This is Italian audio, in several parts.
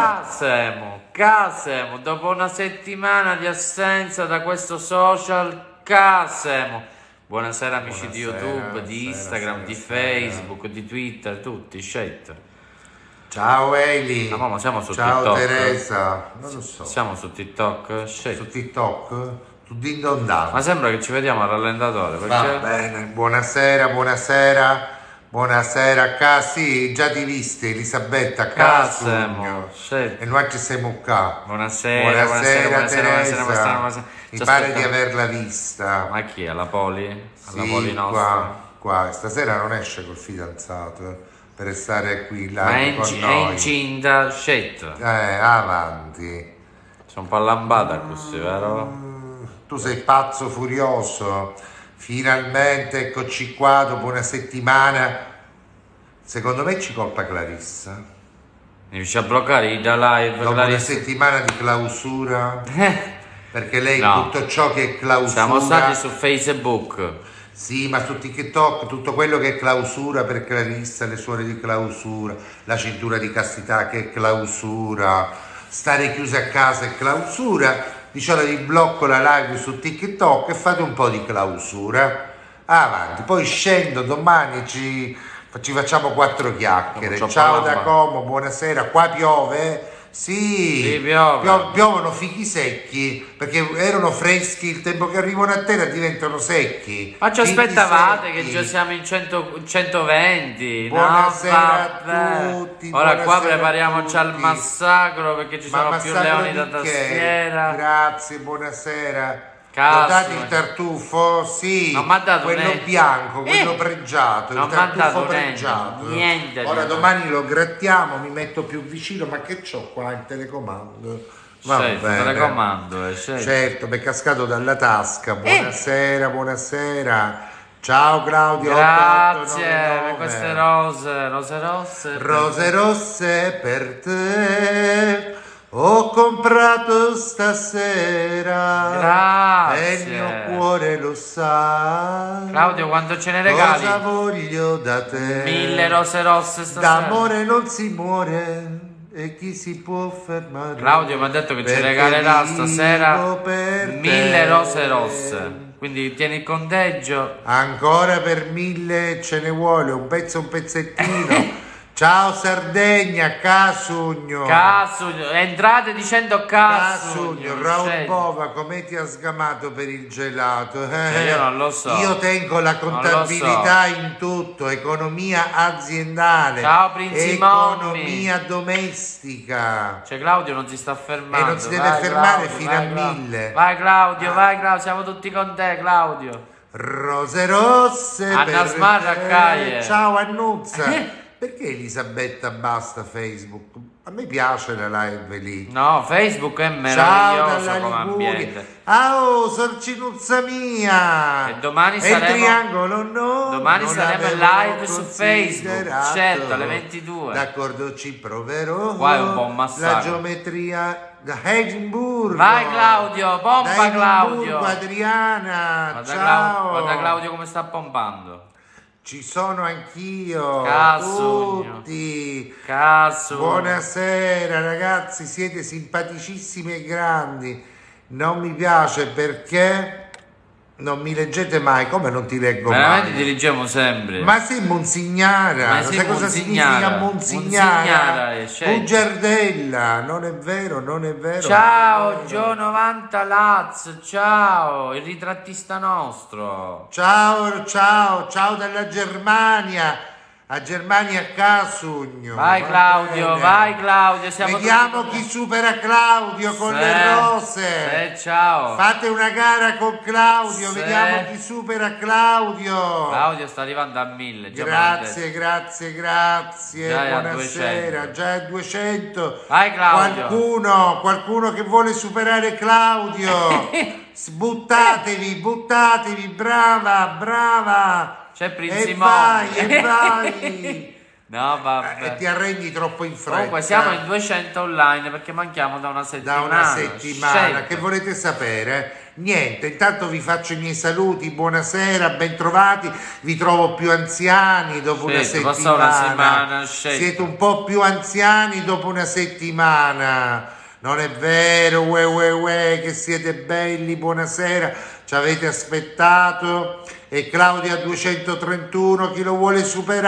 Casemo, dopo una settimana di assenza da questo social, Casemo. Buonasera amici di YouTube, di Instagram, di Facebook, di Twitter, tutti, scelta. Ciao Eli. Ma siamo su Ciao TikTok. Teresa. Non lo so. Siamo su TikTok, scelta. Su TikTok? Tu dindondando. Ma sembra che ci vediamo al rallentatore. Perché... Va bene, buonasera. Buonasera, sì, già ti viste Elisabetta, Casemo. E noi ci siamo qua. Buonasera, Teresa. Mi pare di averla vista. Ma chi è? La Poli? Sì, La Poli nostra? Qua. Stasera non esce col fidanzato per stare qui là Ma è con noi. È incinta, scelta. Avanti. C'è un po' lambata così, vero? Tu sei pazzo furioso. Finalmente eccoci qua dopo una settimana. Secondo me ci colpa Clarissa. Mi riesci a bloccare da live? Dopo Clarissa? una settimana di clausura. Perché lei No. tutto ciò che è clausura. Siamo stati su Facebook. Sì, ma su TikTok tutto quello che è clausura per Clarissa, le suore di clausura, la cintura di castità che è clausura, stare chiusi a casa è clausura. Diciamo vi blocco la live su TikTok e fate un po' di clausura. Avanti, poi scendo domani e ci facciamo 4 chiacchiere. Ciao da Como, buonasera. Qua piove? Sì, piovono fichi secchi perché erano freschi, il tempo che arrivano a terra diventano secchi. Ma ci aspettavate che già siamo in 120? Buonasera a tutti. Ora qua prepariamoci al massacro perché ci sono più leoni da tastiera. Grazie, buonasera. Cazzo. Ho dato il tartufo? Sì, non m'ha dato quello niente. bianco, quello pregiato, non il tartufo dato pregiato. Niente. Ora domani lo grattiamo, mi metto più vicino, ma che c'ho qua il telecomando? Telecomando, certo, mi è cascato dalla tasca. Buonasera. Ciao Claudio. Grazie per queste rose rosse per te. Ho comprato stasera. Grazie. E il mio cuore lo sa. Claudio, quanto ce ne regali? Cosa voglio da te? 1000 rose rosse stasera. D'amore non si muore. E chi si può fermare? Claudio mi ha detto che ci regalerà stasera 1000 rose rosse. Quindi tieni il conteggio. Ancora per 1000 ce ne vuole, un pezzettino. Ciao Sardegna, Casugno. Entrate dicendo Casugno. Raul Bova, come ti ha sgamato per il gelato? Io non lo so. Io tengo la contabilità in tutto, economia aziendale. Ciao Princi economia domestica. Cioè Claudio non si sta fermando. E non si deve fermare fino a 1000. Vai Claudio, siamo tutti con te Claudio. Rose rosse. Anna Smarra Caie. Ciao Annuzza. Perché Elisabetta basta Facebook? A me piace la live lì. No, Facebook è meraviglioso come ambiente. Sorcinuzza mia! E domani saremo... il triangolo no! Domani saremo live su Facebook, certo, alle 22. D'accordo, ci proverò. Qua è un buon massacro. La geometria da Edimburgo. Vai Claudio, pompa Claudio! Adriana, ciao! Guarda Claudio come sta pompando. Ci sono anch'io, Casugno. tutti. Casugno. Buonasera ragazzi, siete simpaticissimi e grandi. Non mi piace perché non mi leggete mai. Come non ti leggo veramente mai? Ti leggiamo sempre. Ma sei Monsignara. Sai cosa significa Monsignara? Bugiardella. Non è vero. Ciao Gio 90 Laz, ciao, il ritrattista nostro. Ciao dalla Germania. A Germania a Casugno. Vai Claudio. Vediamo chi supera Claudio con le rose. Ciao. Fate una gara con Claudio, vediamo chi supera Claudio. Claudio sta arrivando a 1000. Grazie. Già buonasera. Già a 200. Vai Claudio. Qualcuno che vuole superare Claudio. buttatevi, brava. C'è Princi E vai. No, vabbè. Ti arrendi troppo in fretta. Comunque siamo in 200 online perché manchiamo da una settimana. Che volete sapere? Niente, intanto vi faccio i miei saluti, buonasera, bentrovati, vi trovo più anziani dopo una settimana. Siete un po' più anziani dopo una settimana. Non è vero, che siete belli, buonasera, ci avete aspettato. E Claudia 231, chi lo vuole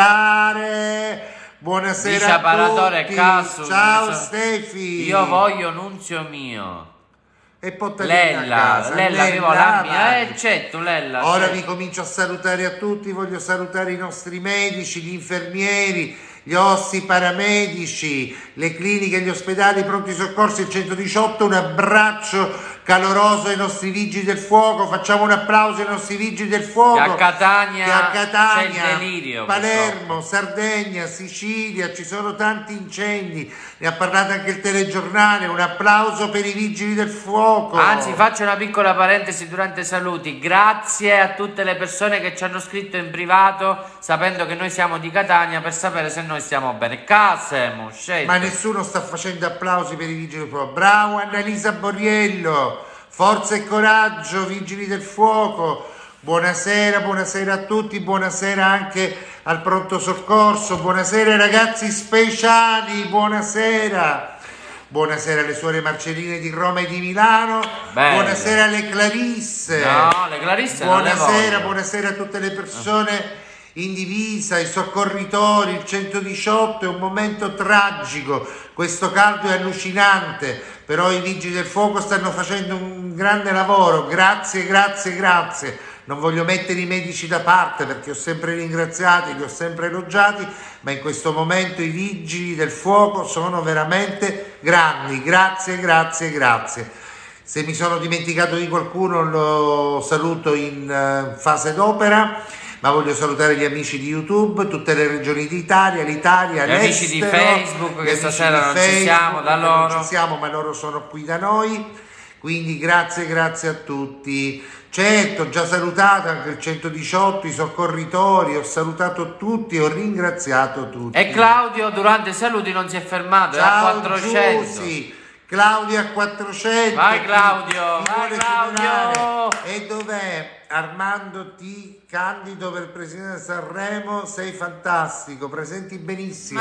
superare? Buonasera a tutti. Ciao Stefi. Io voglio Nunzio mio. E portatemi a casa. Lella, avevo la mia, certo, Lella. Ora certo. vi comincio a salutare a tutti, voglio salutare i nostri medici, gli infermieri, gli ossi paramedici, le cliniche, gli ospedali, i pronti soccorsi, il 118, un abbraccio caloroso ai nostri vigili del fuoco, facciamo un applauso ai nostri vigili del fuoco. Che a Catania c'è il delirio. Palermo, Sardegna, Sicilia, ci sono tanti incendi, ne ha parlato anche il telegiornale, un applauso per i vigili del fuoco. Anzi, faccio una piccola parentesi durante i saluti, grazie a tutte le persone che ci hanno scritto in privato sapendo che noi siamo di Catania per sapere se noi stiamo bene. Casemo, scelto. Ma nessuno sta facendo applausi per i vigili del fuoco. Bravo Annalisa Borriello. Forza e coraggio, vigili del fuoco. Buonasera, buonasera a tutti, buonasera anche al pronto soccorso, buonasera ai ragazzi speciali, buonasera. Buonasera alle suore Marcelline di Roma e di Milano. Belle. Buonasera alle Clarisse. No, le Clarisse buonasera, non le voglio. buonasera a tutte le persone in divisa, i soccorritori, il 118, è un momento tragico, questo caldo è allucinante, però i vigili del fuoco stanno facendo un grande lavoro, grazie, grazie, grazie. Non voglio mettere i medici da parte perché ho sempre ringraziati, li ho sempre elogiati, ma in questo momento i vigili del fuoco sono veramente grandi, grazie, grazie, grazie. Se mi sono dimenticato di qualcuno lo saluto in fase d'opera. Ma voglio salutare gli amici di YouTube, tutte le regioni d'Italia, l'Italia, gli amici di Facebook che stasera non ci siamo da loro. Non ci siamo, ma loro sono qui da noi. Quindi grazie, grazie a tutti. Certo, ho già salutato anche il 118, i soccorritori, ho salutato tutti, ho ringraziato tutti. E Claudio durante i saluti non si è fermato, ciao, è a 400. Giussi. Claudio a 400. Vai Claudio, vai Claudio. E dov'è? Armando T. Candido per presidente di Sanremo, sei fantastico, presenti benissimo.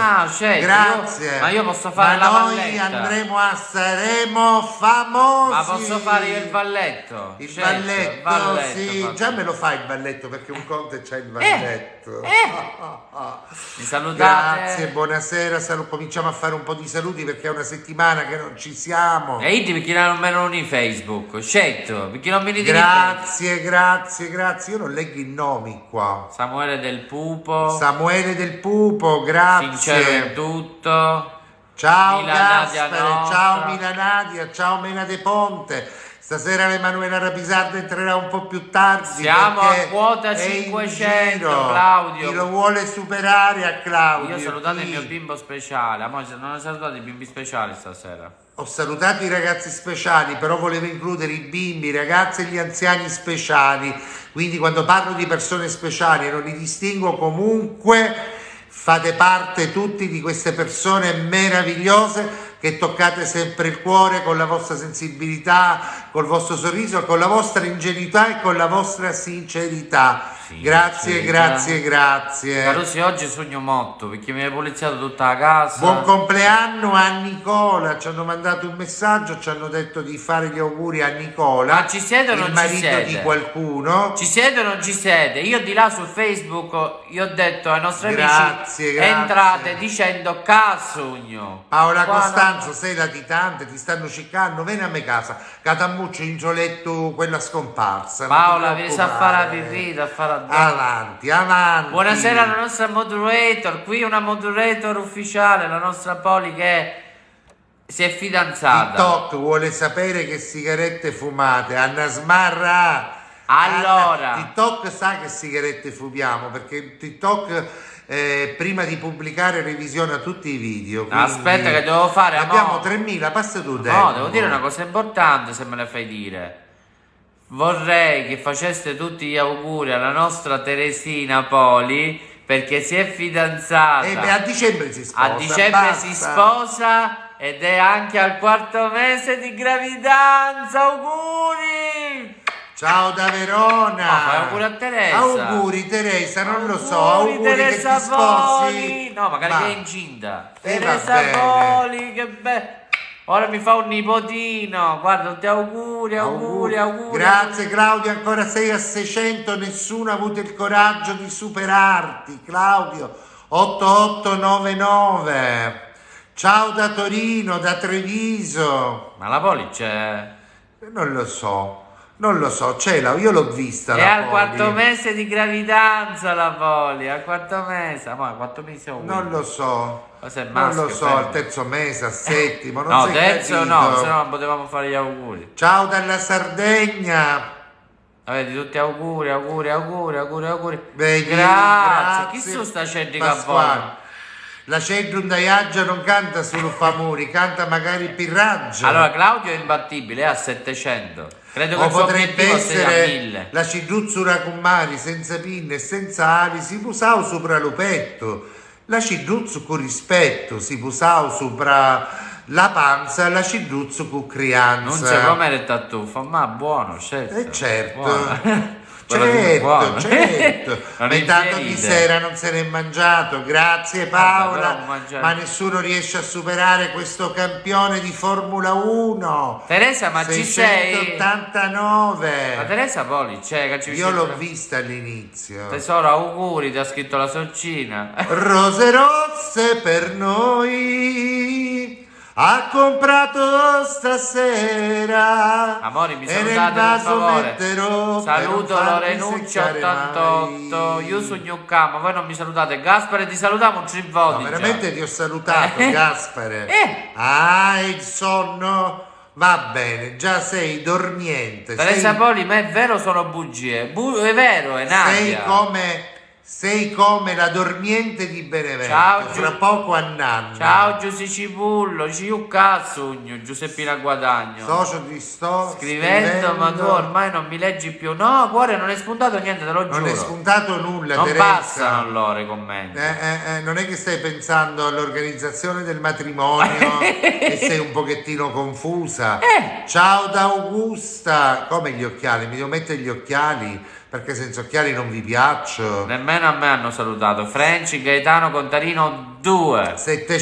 Grazie. Ma io posso fare la valletta. Noi andremo a Sanremo famosi. Ma posso fare io il balletto? Il balletto, sì, già me lo fai il balletto perché un conte c'è il balletto. Mi salutate. Grazie, buonasera, cominciamo a fare un po' di saluti perché è una settimana che non ci siamo. E io perché non me lo in Facebook, scelto, perché non mi dite. Grazie, grazie, grazie, io non leggo i nomi qua. Samuele del Pupo, grazie. Sincero in tutto. Ciao Gaspare, ciao Milanadia, ciao Mena De Ponte. Stasera l'Emanuela Rapisarda entrerà un po' più tardi. Siamo a quota 500, Claudio. Chi lo vuole superare a Claudio? Io salutate il mio bimbo speciale. Non ho salutato i bimbi speciali stasera. Ho salutato i ragazzi speciali, però volevo includere i bimbi, i ragazzi e gli anziani speciali. Quindi quando parlo di persone speciali non li distingo comunque, fate parte tutti di queste persone meravigliose che toccate sempre il cuore con la vostra sensibilità, col vostro sorriso, con la vostra ingenuità e con la vostra sincerità. Grazie, grazie, grazie. Carusi, oggi sogno molto perché mi hai poliziato tutta la casa. Buon compleanno a Nicola, ci hanno mandato un messaggio, ci hanno detto di fare gli auguri a Nicola. Ma ci siete o non ci siete? Il marito di qualcuno. Ci siete o non ci siete? Io di là su Facebook io ho detto ai nostri amici entrate dicendo casugno. Paola Costanzo, sei latitante, ti stanno ciccando, vieni a me casa. Catammuccio in gioletto, quella scomparsa. Paola, vieni a fare la pipì, a fare avanti, avanti. Buonasera alla nostra moderator, qui una moderator ufficiale, la nostra Poli che si è fidanzata. TikTok vuole sapere che sigarette fumate, Anna Smarra. Allora, TikTok sa che sigarette fumiamo perché TikTok prima di pubblicare revisiona tutti i video. Aspetta che devo fare. Abbiamo 3000, passa tu tempo. No, devo dire una cosa importante se me la fai dire. Vorrei che faceste tutti gli auguri alla nostra Teresina Poli perché si è fidanzata. E a dicembre si sposa. A dicembre si sposa ed è anche al 4º mese di gravidanza. Auguri! Ciao da Verona. Fai auguri a Teresa. Auguri Teresa, non lo so. Auguri Teresa che ti sposi. Poli. No, magari che è incinta. va Teresa bene. Poli, che bello. Ora mi fa un nipotino. Guarda, tutti auguri. Grazie Claudio, ancora sei a 600, nessuno ha avuto il coraggio di superarti. Claudio 8899. Ciao da Torino, da Treviso. Ma la Poli c'è. Non lo so, io l'ho vista. È la al Poli. quarto mese di gravidanza la Poli, al quarto mese. Ma 4 mesi o Non lo so. Cosa è Non maschio, lo so, femmina? al terzo mese, al settimo, non No, sei terzo capito. no, se no non potevamo fare gli auguri. Ciao dalla Sardegna. Vedi, tutti auguri. Vedi, Grazie. Chi sono sta Cedric Pasquale. Avvono? La Cedrum Daiaggia non canta solo Famuri, canta magari Pirraggio. Allora, Claudio è imbattibile, è a 700. Credo che O il suo potrebbe obiettivo sia a essere 1000. la Cidruzzura Cummari, senza pinne e senza ali, si pusau sopra l'upetto. La Cidruzzu con rispetto, si pusau sopra la panza, la Cidruzzu con crianza. Non c'è come il tattufo, ma buono, certo. Certo. Buono. Quello di buono. Certo. Non Ma intanto di infierite. sera non se n'è mangiato. Grazie Vabbè, però Paola. non mangiare. Ma nessuno riesce a superare questo campione di Formula 1. Teresa, ma ci sei? 689. Ma Teresa Poli c'è, che ci Io l'ho vicino- vista all'inizio. Tesoro, auguri, ti ha scritto la sorcina. Rose rosse per noi. Ha comprato stasera. Amori, mi e nel salutate per vaso favore. metterò per Saluto non farmi Lorenucci seccare 88, mai. io su Newcam, voi non mi salutate. Gaspare, ti salutiamo un 3 voti. No, già. veramente ti ho salutato, Gaspare. Eh. Ah, il sonno va bene, già sei dormiente. Teresa Poli, ma è vero o sono bugie? È vero, è sei Nadia. sei come la dormiente di Benevento. Ciao, fra poco a Nanna. Ciao Giussi Cipullo, ciu cazzo, Giuseppina Guadagno. Socio ti sto Scrivendo, ma tu ormai non mi leggi più. No, cuore, non è spuntato niente, te lo giuro. Non è spuntato nulla, Non Teresa. passano loro i commenti. Non è che stai pensando all'organizzazione del matrimonio e sei un pochettino confusa. Ciao da Augusta. Come gli occhiali? Mi devo mettere gli occhiali perché senza occhiali non vi piaccio. Nemmeno a me hanno salutato. Franci, Gaetano, Contarino 2.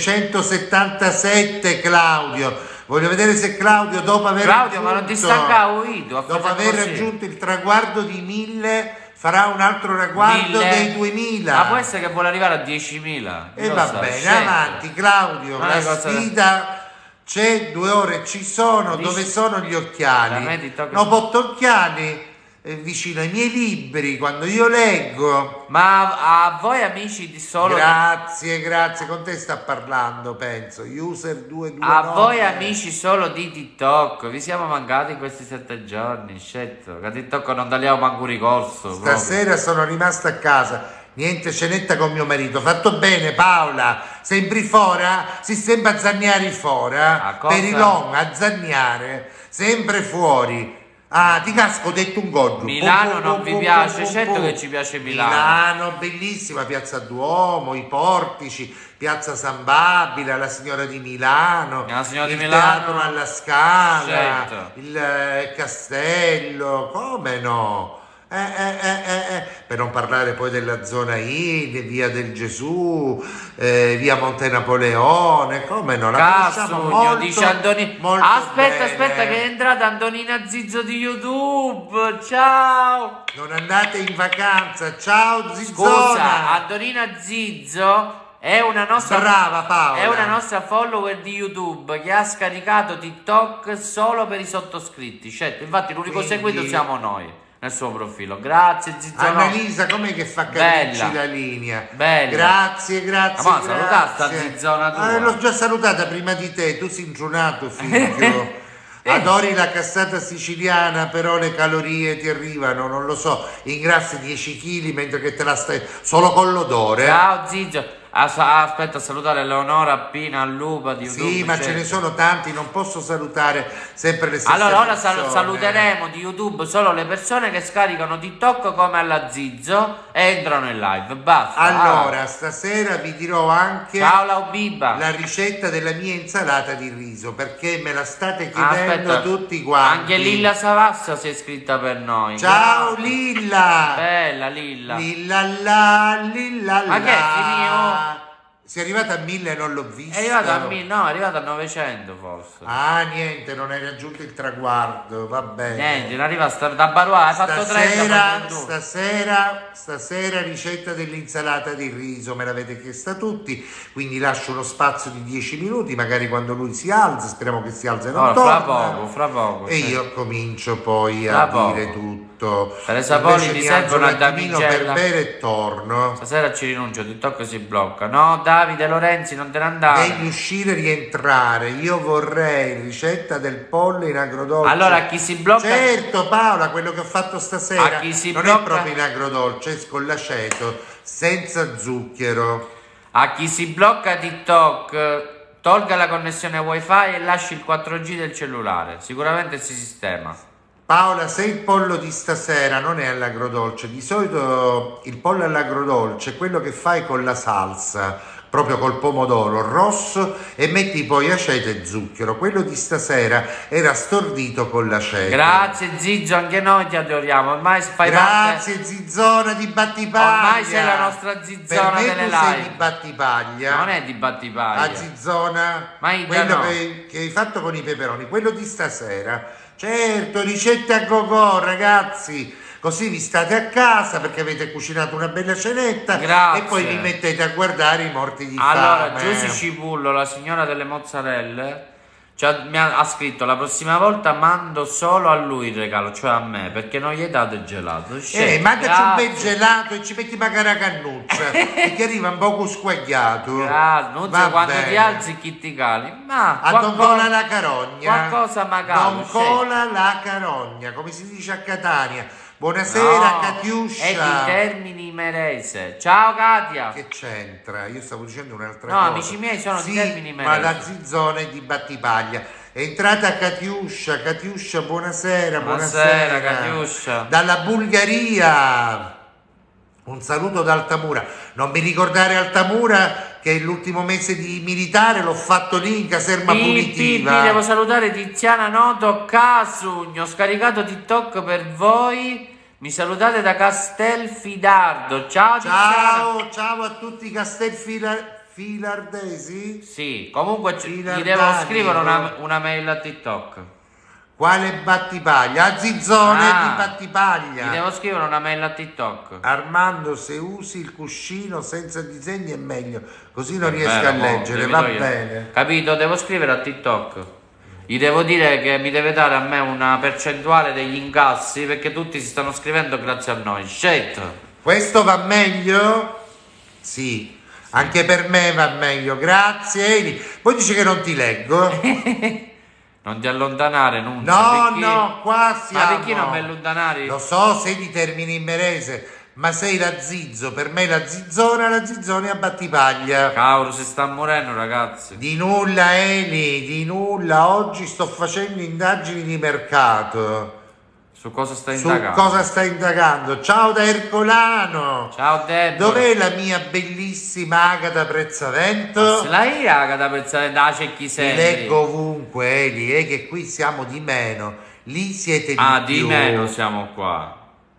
777 Claudio. Voglio vedere se Claudio dopo aver Claudio, ma non ti stanca Uido? dopo aver raggiunto il traguardo di 1000 farà un altro ragguardo 1000. dei 2000. Ma può essere che vuole arrivare a 10.000. E Lo va so, bene, scelta. avanti Claudio, Ma la è cosa- sfida c'è, 2 ore ci sono, Dici- dove sono gli Da occhiali? me ti tocca- No, porto occhiali vicino ai miei libri, quando io leggo. Ma a voi amici di solo... Grazie, con te sta parlando, penso. User 229. A voi amici solo di TikTok, vi siamo mancati in questi 7 giorni, scelto. Che a TikTok non tagliamo manco ricorso. proprio. Stasera sono rimasta a casa. Niente cenetta con mio marito. Fatto bene, Paola. Sembri fora? Si sembra a zagnare fora? A cosa? Per il long, a zagnare. Sempre fuori. Ah, ti casco, ho detto un goggio. Milano non vi piace? Certo che ci piace Milano. Milano, bellissima, Piazza Duomo, i portici, Piazza San Babila, la Signora di Milano, La Signora di il Milano. Teatro alla Scala, Certo. il castello, come no? Per non parlare poi della zona In, via del Gesù, via Monte Napoleone, come no? La conosciamo Casugno, molto, dice Antonino. molto Aspetta, bene. aspetta, che è entrata Antonina Zizzo di YouTube. Ciao. Non andate in vacanza, ciao Zizzona. Scusa, Antonina Zizzo è una nostra Brava Paola. È una nostra follower di YouTube che ha scaricato TikTok solo per i sottoscritti. Certo, infatti l'unico Quindi- seguito siamo noi nel suo profilo. Grazie Zizzo. Annalisa, com'è che fa capirci Bella. la linea? Bella. Grazie. Ma salutata sta zizzona tua. L'ho già salutata prima di te, tu sei ingiunato figlio. Adori la cassata siciliana, però le calorie ti arrivano, non lo so, ingrassi 10 kg mentre che te la stai solo con l'odore. Ciao Zizzo. Aspetta a salutare Leonora Pina Lupa di YouTube. Sì, ma ce ne sono tanti, non posso salutare sempre le stesse allora ora persone. saluteremo di YouTube solo le persone che scaricano TikTok come alla Zizzo e entrano in live, basta. Allora, stasera vi dirò anche ciao Laubiba, la ricetta della mia insalata di riso, perché me la state chiedendo tutti quanti. Anche Lilla Savassa si è iscritta per noi. Ciao Lilla! Bella Lilla. Lilla. Ma che è finito? Sei arrivata a 1000 e non l'ho vista. È arrivata a 1000, no, è arrivata a 900 forse. Ah, niente, non hai raggiunto il traguardo, va bene. Niente, non arriva da Barois, hai fatto 30. Stasera ricetta dell'insalata di riso, me l'avete chiesta tutti, quindi lascio uno spazio di 10 minuti, magari quando lui si alza, speriamo che si alzi e non torna. Fra poco. E io comincio poi a dire tutto. Teresa Poli ti serve una damigella per bere e torno. Stasera ci rinuncio, TikTok si blocca. No, Davide Lorenzi, non te ne andare. Devi uscire e rientrare. Io vorrei ricetta del pollo in agrodolce. Allora, a chi si blocca? Certo, Paola, quello che ho fatto stasera. A chi si non blocca? È proprio in agrodolce, è con l'aceto, senza zucchero. A chi si blocca TikTok, tolga la connessione wifi e lasci il 4G del cellulare. Sicuramente si sistema. Paola, se il pollo di stasera non è all'agrodolce, di solito il pollo all'agrodolce è quello che fai con la salsa, proprio col pomodoro rosso, e metti poi aceto e zucchero. Quello di stasera era stordito con l'aceto. Grazie Zizzo, anche noi ti adoriamo. Ormai fai Grazie parte... Zizzona di Battipaglia. Ormai sei la nostra Zizzona per me delle tu live. sei di Battipaglia. Non è di Battipaglia. La Zizzona, quello che hai fatto con i peperoni, quello di stasera. Certo, ricette a go-go, ragazzi, così vi state a casa perché avete cucinato una bella cenetta. Grazie. E poi vi mettete a guardare i morti di allora, fame. Giusy Cipullo, la signora delle mozzarelle, ha scritto: la prossima volta mando solo a lui il regalo, cioè a me, perché non gli hai dato il gelato. Mandaci un bel gelato e ci metti magari la cannuccia perché arriva un poco squagliato. Non so quando ti alzi chi ti cali, ma a Don Cola la carogna. Qualcosa magari. Don Cola la carogna, come si dice a Catania. Buonasera, Catiuscia. È di Termini Imerese. Ciao Katia. Che c'entra? Io stavo dicendo un'altra cosa. No, amici miei sono di Termini Imerese. Ma la Zizzona è di Battipaglia. È entrata Catiuscia. Catiuscia, buonasera. Buonasera, Catiuscia. Dalla Bulgaria. Un saluto da Altamura. Non mi ricordare Altamura, che l'ultimo mese di militare l'ho fatto lì in caserma punitiva. Devo salutare Tiziana Noto Casugno. Ho scaricato TikTok per voi. Mi salutate da Castelfidardo. Ciao Tiziana. Ciao a tutti Castelfilardesi. Sì, comunque gli devo scrivere una mail a TikTok. Quale Battipaglia? Zizzone di Battipaglia. Gli devo scrivere una mail a TikTok. Armando, se usi il cuscino senza disegni è meglio, così non riesco a leggere, va bene. Capito? Devo scrivere a TikTok. Gli devo dire che mi deve dare a me una percentuale degli incassi, perché tutti si stanno scrivendo grazie a noi. Shit. Questo va meglio? Sì. Anche per me va meglio, grazie Eli. Poi dice che non ti leggo. Non ti allontanare, non. No, qua siamo. Ma perché non mi allontanare? Lo so, sei di Termini Imerese, ma sei la Zizzo. Per me la Zizzona è a Battipaglia. Cavolo, si sta morendo, ragazzi. Di nulla, Eli, di nulla. Oggi sto facendo indagini di mercato. Su cosa stai indagando? Su cosa stai indagando? Ciao da Ercolano. Ciao Deborah. Dov'è la mia bellissima Agata Prezzavento? Se la Agata Prezzavento, c'è chi sei? Ti leggo ovunque, Eli, che qui siamo di meno. Lì siete di più. Di meno siamo qua.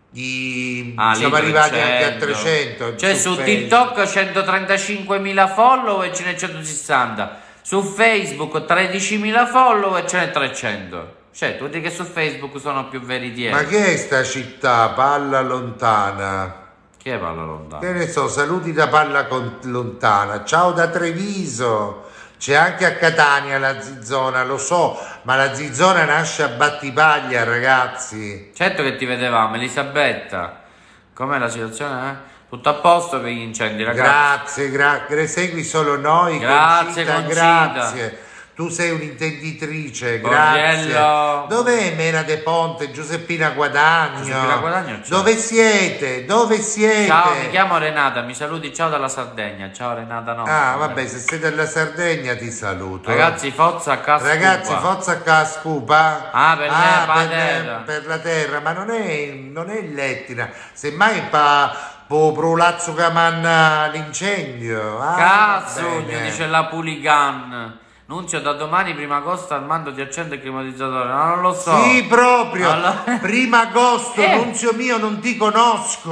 Siamo arrivati anche a 300. Cioè su TikTok 135.000 follower e ce n'è 160. Su Facebook 13.000 follower e ce n'è 300. Cioè, tu dici che su Facebook sono più veritieri. Ma che è sta città? Palla Lontana. Chi è Palla Lontana? Che ne so, saluti da Palla Lontana. Ciao da Treviso. C'è anche a Catania la Zizzona, lo so, ma la Zizzona nasce a Battipaglia, ragazzi. Certo che ti vedevamo, Elisabetta. Com'è la situazione? Tutto a posto per gli incendi, ragazzi? Grazie, segui solo noi. Grazie, Concita. Grazie. Tu sei un'intenditrice, Borriello. grazie. Dov'è Mena De Ponte, Giuseppina Guadagno? Giuseppina Guadagno c'è. Dove siete? Dove siete? Ciao, mi chiamo Renata, mi saluti, ciao dalla Sardegna. Ciao Renata, no. Ah, vabbè, se sei della Sardegna ti saluto. Ragazzi, forza a casa. Ragazzi, forza a Cascupa. Ah, per la terra. Per la terra, ma non è l'Etna, semmai pro lazzo che manna l'incendio. Cazzo, dice la Puligan. Nunzio, da domani 1 agosto Armando ti accende il climatizzatore. No, non lo so. Sì, proprio. Allora... 1 agosto, Nunzio mio, non ti conosco.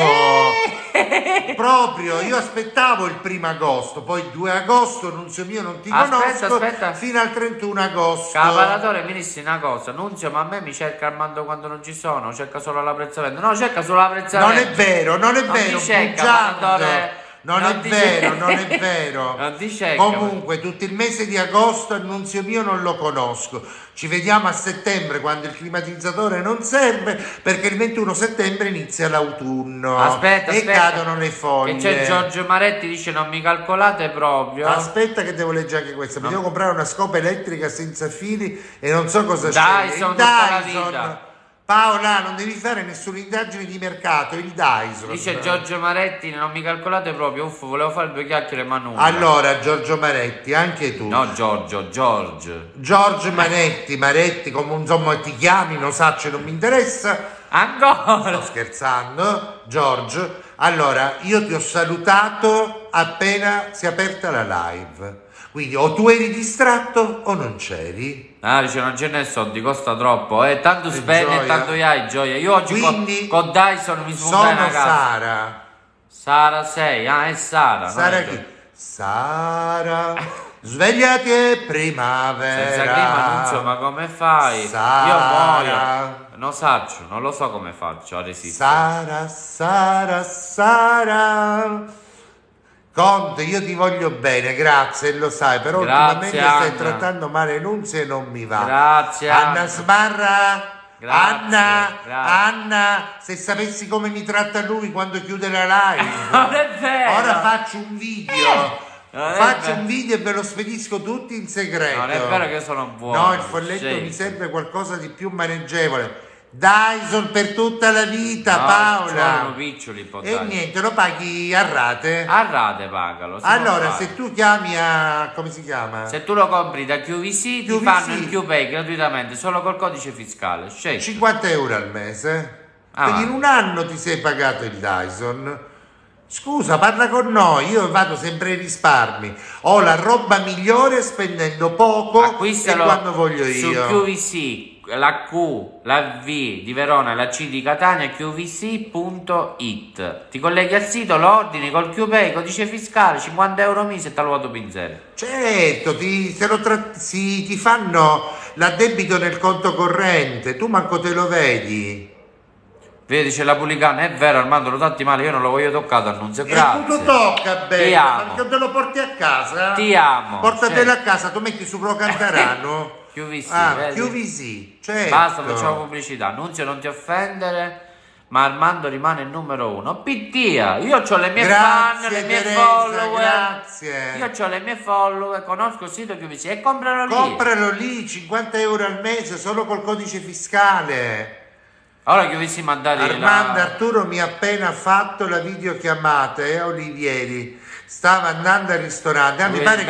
Proprio, io aspettavo il 1 agosto, poi 2 agosto, Nunzio mio, non ti conosco. Aspetta. Fino al 31 agosto. Cavalatore, mi dissi una cosa. Nunzio, ma a me mi cerca Armando quando non ci sono. Cerca solo l'apprezzamento. No, cerca solo l'apprezzamento. Non è vero, non è vero. Ti cerca, Cavalatore. Non è vero, non è vero. Non ti cerca. Comunque, tutto il mese di agosto, Annunzio mio, non lo conosco. Ci vediamo a settembre quando il climatizzatore non serve, perché il 21 settembre inizia l'autunno. Aspetta. Cadono le foglie. Che c'è Giorgio Maretti, dice non mi calcolate proprio. Aspetta che devo leggere anche questa. Mi devo comprare una scopa elettrica senza fili e non so cosa Dyson, tutta la vita. Paola, non devi fare nessuna indagine di mercato, il Dyson. Dice Giorgio Maretti, non mi calcolate proprio, uff, volevo fare 2 chiacchiere ma nulla. Allora, Giorgio Maretti, anche tu. No, George. Giorgio Maretti, come insomma ti chiami, non so, non mi interessa. Ancora? Sto scherzando, Giorgio. Allora, io ti ho salutato appena si è aperta la live. Quindi o tu eri distratto o non c'eri. Ah, dice non ce ne so, ti costa troppo. Tanto spendi e tanto hai gioia. Io oggi quindi con Dyson mi spuntai una casa. Sara. Sara sei, è Sara. Sara chi? Sara. Svegliati è primavera. Senza clima, Nunzio, ma come fai? Sara. Io muoio. Non lo so come faccio a resistere. Sara. Conte, io ti voglio bene, grazie, lo sai, però ultimamente stai trattando male Nunzio e non mi va. Grazie. Anna Sbarra. Grazie, Anna, se sapessi come mi tratta lui quando chiude la live. Non è vero. Ora faccio un video. Un video e ve lo spedisco tutti in segreto. Non è vero che sono buono. No, il folletto mi serve qualcosa di più maneggevole. Dyson per tutta la vita, no, Paola. Piccioli, e niente, lo paghi a rate. A rate pagalo. Allora, se tu chiami a... come si chiama? Se tu lo compri da QVC, ti fanno il QPay gratuitamente, solo col codice fiscale. Scegli. 50 euro al mese. Quindi in un anno ti sei pagato il Dyson. Scusa, parla con noi, io vado sempre ai risparmi. Ho la roba migliore spendendo poco. Acquistalo e quando voglio io. Su QVC. La Q, la V di Verona e la C di Catania, qvc.it. Ti colleghi al sito, lo ordini col QPay, codice fiscale, 50 euro mese e te lo vado pinzere. Certo, ti fanno l'addebito nel conto corrente, tu manco te lo vedi. Vedi, c'è la Pulicana, è vero Armando, lo tratti male, io non lo voglio toccato, Annunzio, grazie. E tu tocca bene, ti amo. perché te lo porti a casa? Ti amo. Portatelo a casa, tu metti su Pro Cantarano. QVC, QVC, certo. Basta, facciamo pubblicità. Nunzio, non ti offendere, ma Armando rimane il numero 1. Pittia, io ho le mie fan, le mie follower. Grazie. Io ho le mie follower, conosco il sito QVC e compralo lì. Compralo lì, 50 euro al mese, solo col codice fiscale. Ora QVC mandare Armando Arturo mi ha appena fatto la videochiamata, Olivieri. Stava andando al ristorante. Mi pare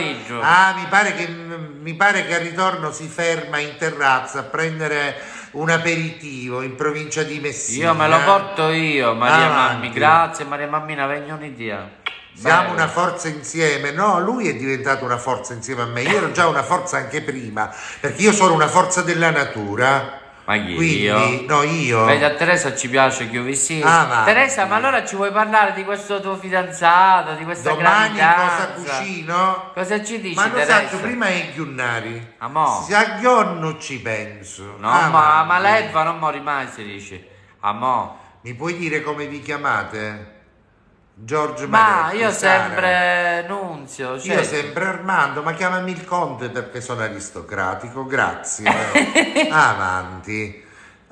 che al ritorno si ferma in terrazza a prendere un aperitivo in provincia di Messina. Io me lo porto io, Maria Mammi. Grazie Maria Mammina, vengo un'idea. Siamo una forza insieme. No, lui è diventato una forza insieme a me. Io ero già una forza anche prima, perché io sono una forza della natura. Ma chi? Quindi, io? No, io. Vedi, a Teresa ci piace QVC. Teresa, ma allora ci vuoi parlare di questo tuo fidanzato, di questa domani gravidanza? Cosa cucino? Cosa ci dici, ma non Teresa? so, prima è Ghiunnari. Amò. Se a Ghionno ci penso. No, ma l'Eva non mori mai, si dice. Amò. Mi puoi dire come vi chiamate? Giorgio Ma Maretti, io Sara. sempre Nunzio, io sempre Armando, ma chiamami il conte perché sono aristocratico, grazie. Avanti.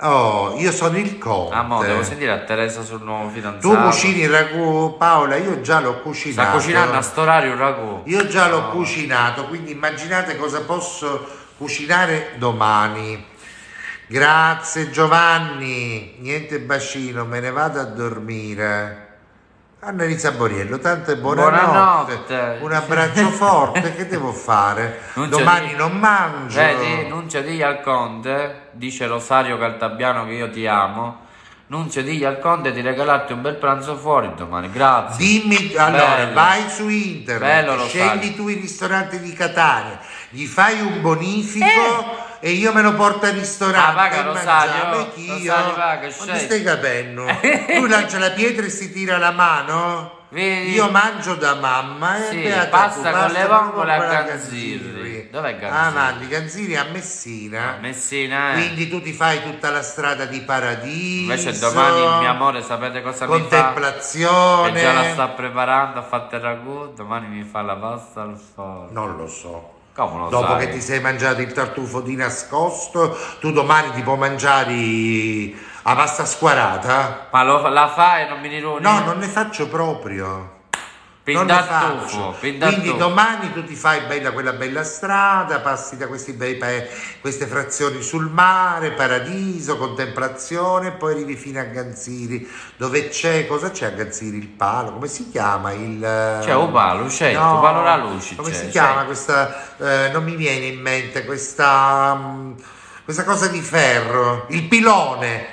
Oh, io sono il conte. Amore, devo sentire a Teresa sul nuovo fidanzato. Tu cucini il ragù, Paola, io già l'ho cucinato. Sta cucinando a st'orario un ragù. Io già l'ho cucinato, quindi immaginate cosa posso cucinare domani. Grazie Giovanni, niente bacino, me ne vado a dormire. Annalisa Boriello, tanto buonanotte. Un abbraccio forte, che devo fare? Domani non mangio. Vedi, Nunzio digli al conte, dice Rosario Caltabiano che io ti amo. Nunzio digli al conte di regalarti un bel pranzo fuori domani, grazie. Dimmi, allora, vai su internet, Bello, scegli tu i ristoranti di Catania, gli fai un bonifico e io me lo porto al ristorante. Paga Rosario, Rosario paga, non ti stai capendo? Lui lancia la pietra e si tira la mano. Vedi? Io mangio da mamma e pasta con le vongole a Ganzirri. Dov'è Ganzirri? Avanti, Ganzirri a Messina. A Messina, Quindi tu ti fai tutta la strada di Paradiso. Invece domani il mio amore, sapete cosa mi fa? Contemplazione. Che già la sta preparando, ha fatto il ragù, domani mi fa la pasta al forno. Non lo so. Come lo Dopo sai? che ti sei mangiato il tartufo di nascosto, tu domani ti puoi mangiare la pasta squarata? Ma la fai e non mi dironi? No, non ne faccio proprio. Non ne faccio. Quindi domani tu ti fai quella bella strada, passi da queste frazioni sul mare, Paradiso, Contemplazione, e poi arrivi fino a Ganziri, dove cosa c'è a Ganziri? Il palo, come si chiama? C'è un palo, certo, no, palo alla luce. come si chiama questa? Non mi viene in mente questa cosa di ferro, il pilone,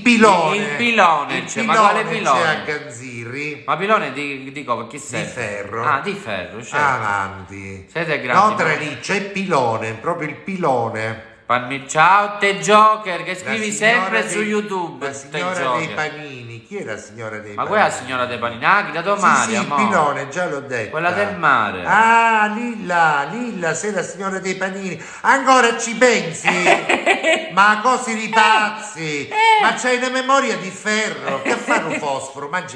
ma quale pilone? C'è a Ganzirri. Ma pilone di come? Chi sei? Di ferro. Ah, di ferro, certo. Avanti. Siete grandi. No, traliccio, è pilone, proprio il pilone. Ciao te Joker, che scrivi sempre su YouTube. La signora dei panini, chi è la signora dei panini? Ma quella è la signora dei panini? Ah, chi da domani, sì, il pilone, già l'ho detto. Quella del mare. Ah, Lilla, sei la signora dei panini. Ancora ci pensi? Ma cosi di pazzi? Ma c'hai una memoria di ferro. Che fa un fosforo? Mangi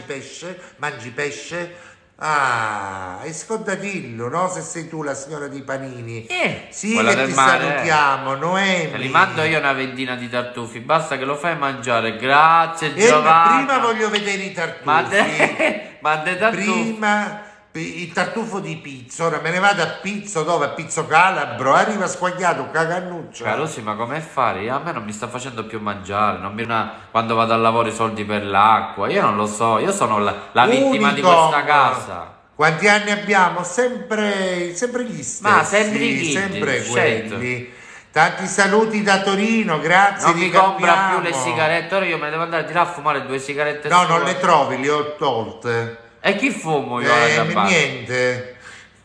pesce? Ah, è scontatillo, no? Se sei tu la signora dei panini. Sì, quella che del ti mare. salutiamo, Noemi. Te li mando io una ventina di tartufi, basta che lo fai mangiare. Grazie Giovanni. Prima voglio vedere i tartufi. Ma de tartufi. Prima il tartufo di Pizzo, ora me ne vado a Pizzo, dove? A Pizzo Calabro, arriva squagliato un cagannuccio. Carusi, ma come fare? A me non mi sta facendo più mangiare, quando vado al lavoro i soldi per l'acqua, io non lo so, io sono la vittima di questa casa. Quanti anni abbiamo? Sempre gli stessi, Ma sempre i sempre certo. quelli. Tanti saluti da Torino, grazie. Non mi compra più le sigarette, ora io me devo andare a tirare a fumare 2 sigarette. No, non le trovi, le ho tolte. E chi fumo io? Niente.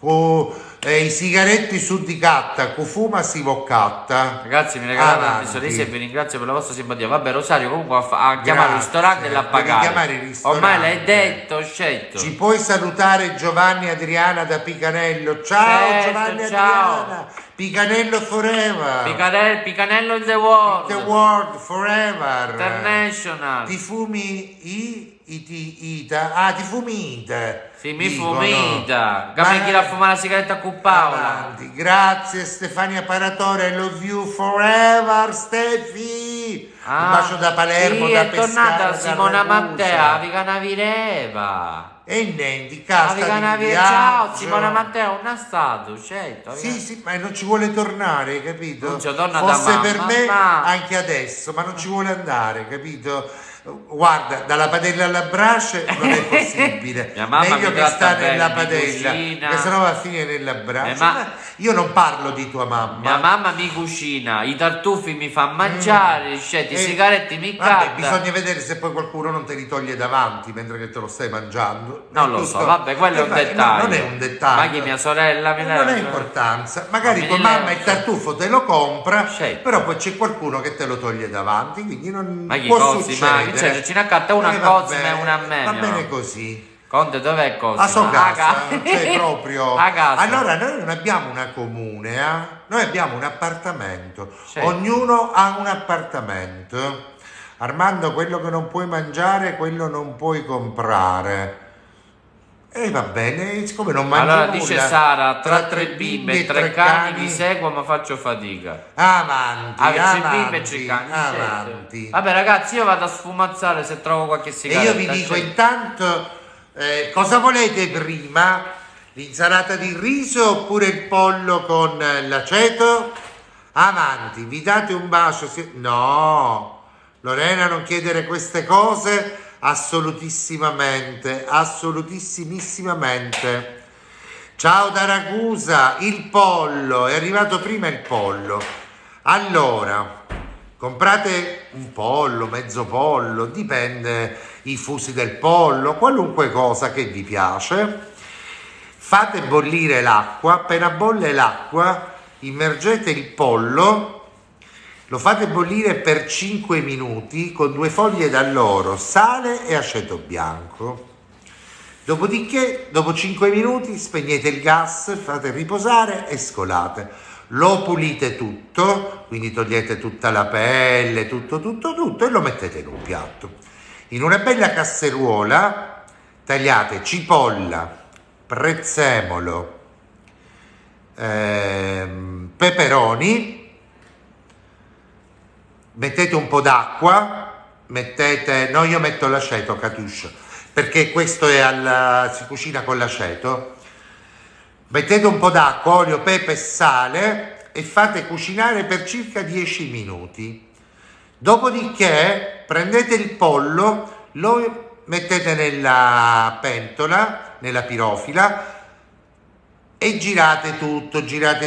I sigaretti su di catta, fuma si voccatta. Ragazzi, mi regalate il sorriso e vi ringrazio per la vostra simpatia. Vabbè, Rosario comunque ha chiamato il ristorante e l'ha pagato. Ormai l'hai detto, scelto. Ci puoi salutare Giovanni Adriana da Picanello. Ciao, certo, Giovanni Adriana. Picanello forever. Picanello in the world. The world forever. International. Ti fumi ti fumi Ita. Sì, mi fumita. Capì chi la fuma la sigaretta con Paola. Grazie Stefania Paratore, I love you forever, Stefi. Un bacio da Palermo, sì, da è Pescara, tornata Simona Mattea, Vigana Vireva. E niente, casta ciao Simona Matteo, un stato, certo. Sì, ma non ci vuole tornare, capito? Non c'è donna Forse da mamma, per me anche adesso, ma non ci vuole andare, capito? Guarda, dalla padella alla brace non è possibile. Mia mamma meglio mi che sta bene, nella padella, che sennò va a finire nella brace. Io non parlo di tua mamma. Mia mamma mi cucina, i tartufi mi fa mangiare, i sigaretti mi catta. Bisogna vedere se poi qualcuno non te li toglie davanti mentre che te lo stai mangiando. Non lo so, vabbè, quello è un dettaglio. Non è un dettaglio. Ma chi mia sorella non ha importanza. Magari tua mamma il tartufo te lo compra, però poi c'è qualcuno che te lo toglie davanti, quindi non può succedere. Cioè, ce ne accatta una a Cosme e una a me. Va bene così. Conte, dov'è Cosme? A sua casa, cioè proprio. A casa. Allora, noi non abbiamo una comune, noi abbiamo un appartamento. Sì. Ognuno ha un appartamento. Armando, quello che non puoi mangiare, quello non puoi comprare. E va bene, siccome non mangio Allora nulla, dice Sara, tra 3 bimbe e 3 cani vi seguo ma faccio fatica. Avanti, Tre bimbe e avanti, 3 cani. avanti. Vabbè ragazzi, io vado a sfumazzare se trovo qualche E sigaretta. io vi dico intanto, cosa volete prima? L'insalata di riso oppure il pollo con l'aceto? Avanti, vi date un bacio? No, Lorena, non chiedere queste cose, assolutissimamente, assolutissimamente. Ciao da Ragusa, il pollo, è arrivato prima il pollo. Allora, comprate un pollo, mezzo pollo, dipende i fusi del pollo, qualunque cosa che vi piace. Fate bollire l'acqua, appena bolle l'acqua, immergete il pollo, lo fate bollire per 5 minuti con 2 foglie d'alloro, sale e aceto bianco. Dopodiché, dopo 5 minuti, spegnete il gas, fate riposare e scolate. Lo pulite tutto, quindi togliete tutta la pelle, tutto, e lo mettete in un piatto. In una bella casseruola tagliate cipolla, prezzemolo, peperoni, mettete un po' d'acqua, no, io metto l'aceto, Catuccio, perché questo si cucina con l'aceto. Mettete un po' d'acqua, olio, pepe e sale e fate cucinare per circa 10 minuti. Dopodiché prendete il pollo, lo mettete nella pentola, nella pirofila e girate tutto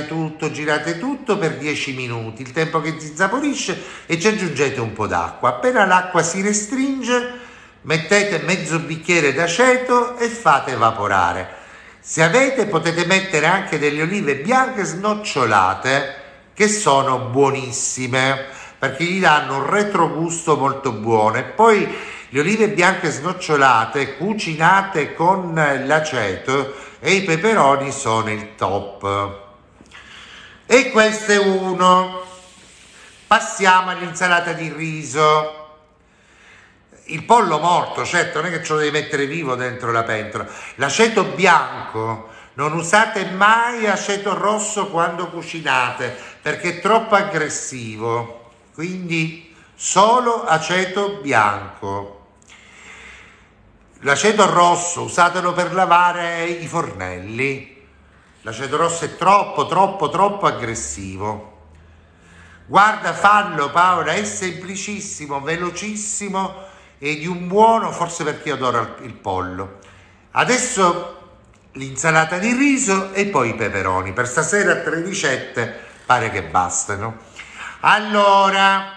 per 10 minuti, il tempo che si insaporisce, e ci aggiungete un po' d'acqua. Appena l'acqua si restringe, mettete mezzo bicchiere d'aceto e fate evaporare. Se avete, potete mettere anche delle olive bianche snocciolate, che sono buonissime, perché gli danno un retrogusto molto buono. E poi le olive bianche snocciolate, cucinate con l'aceto, e i peperoni sono il top. E questo è uno. Passiamo all'insalata di riso. Il pollo morto, certo, non è che ce lo devi mettere vivo dentro la pentola. L'aceto bianco, non usate mai aceto rosso quando cucinate, perché è troppo aggressivo. Quindi solo aceto bianco. L'aceto rosso usatelo per lavare i fornelli. L'aceto rosso è troppo aggressivo. Guarda, fallo Paola, è semplicissimo, velocissimo e di un buono, forse perché io adoro il pollo. Adesso l'insalata di riso e poi i peperoni. Per stasera 3 ricette pare che bastano. Allora,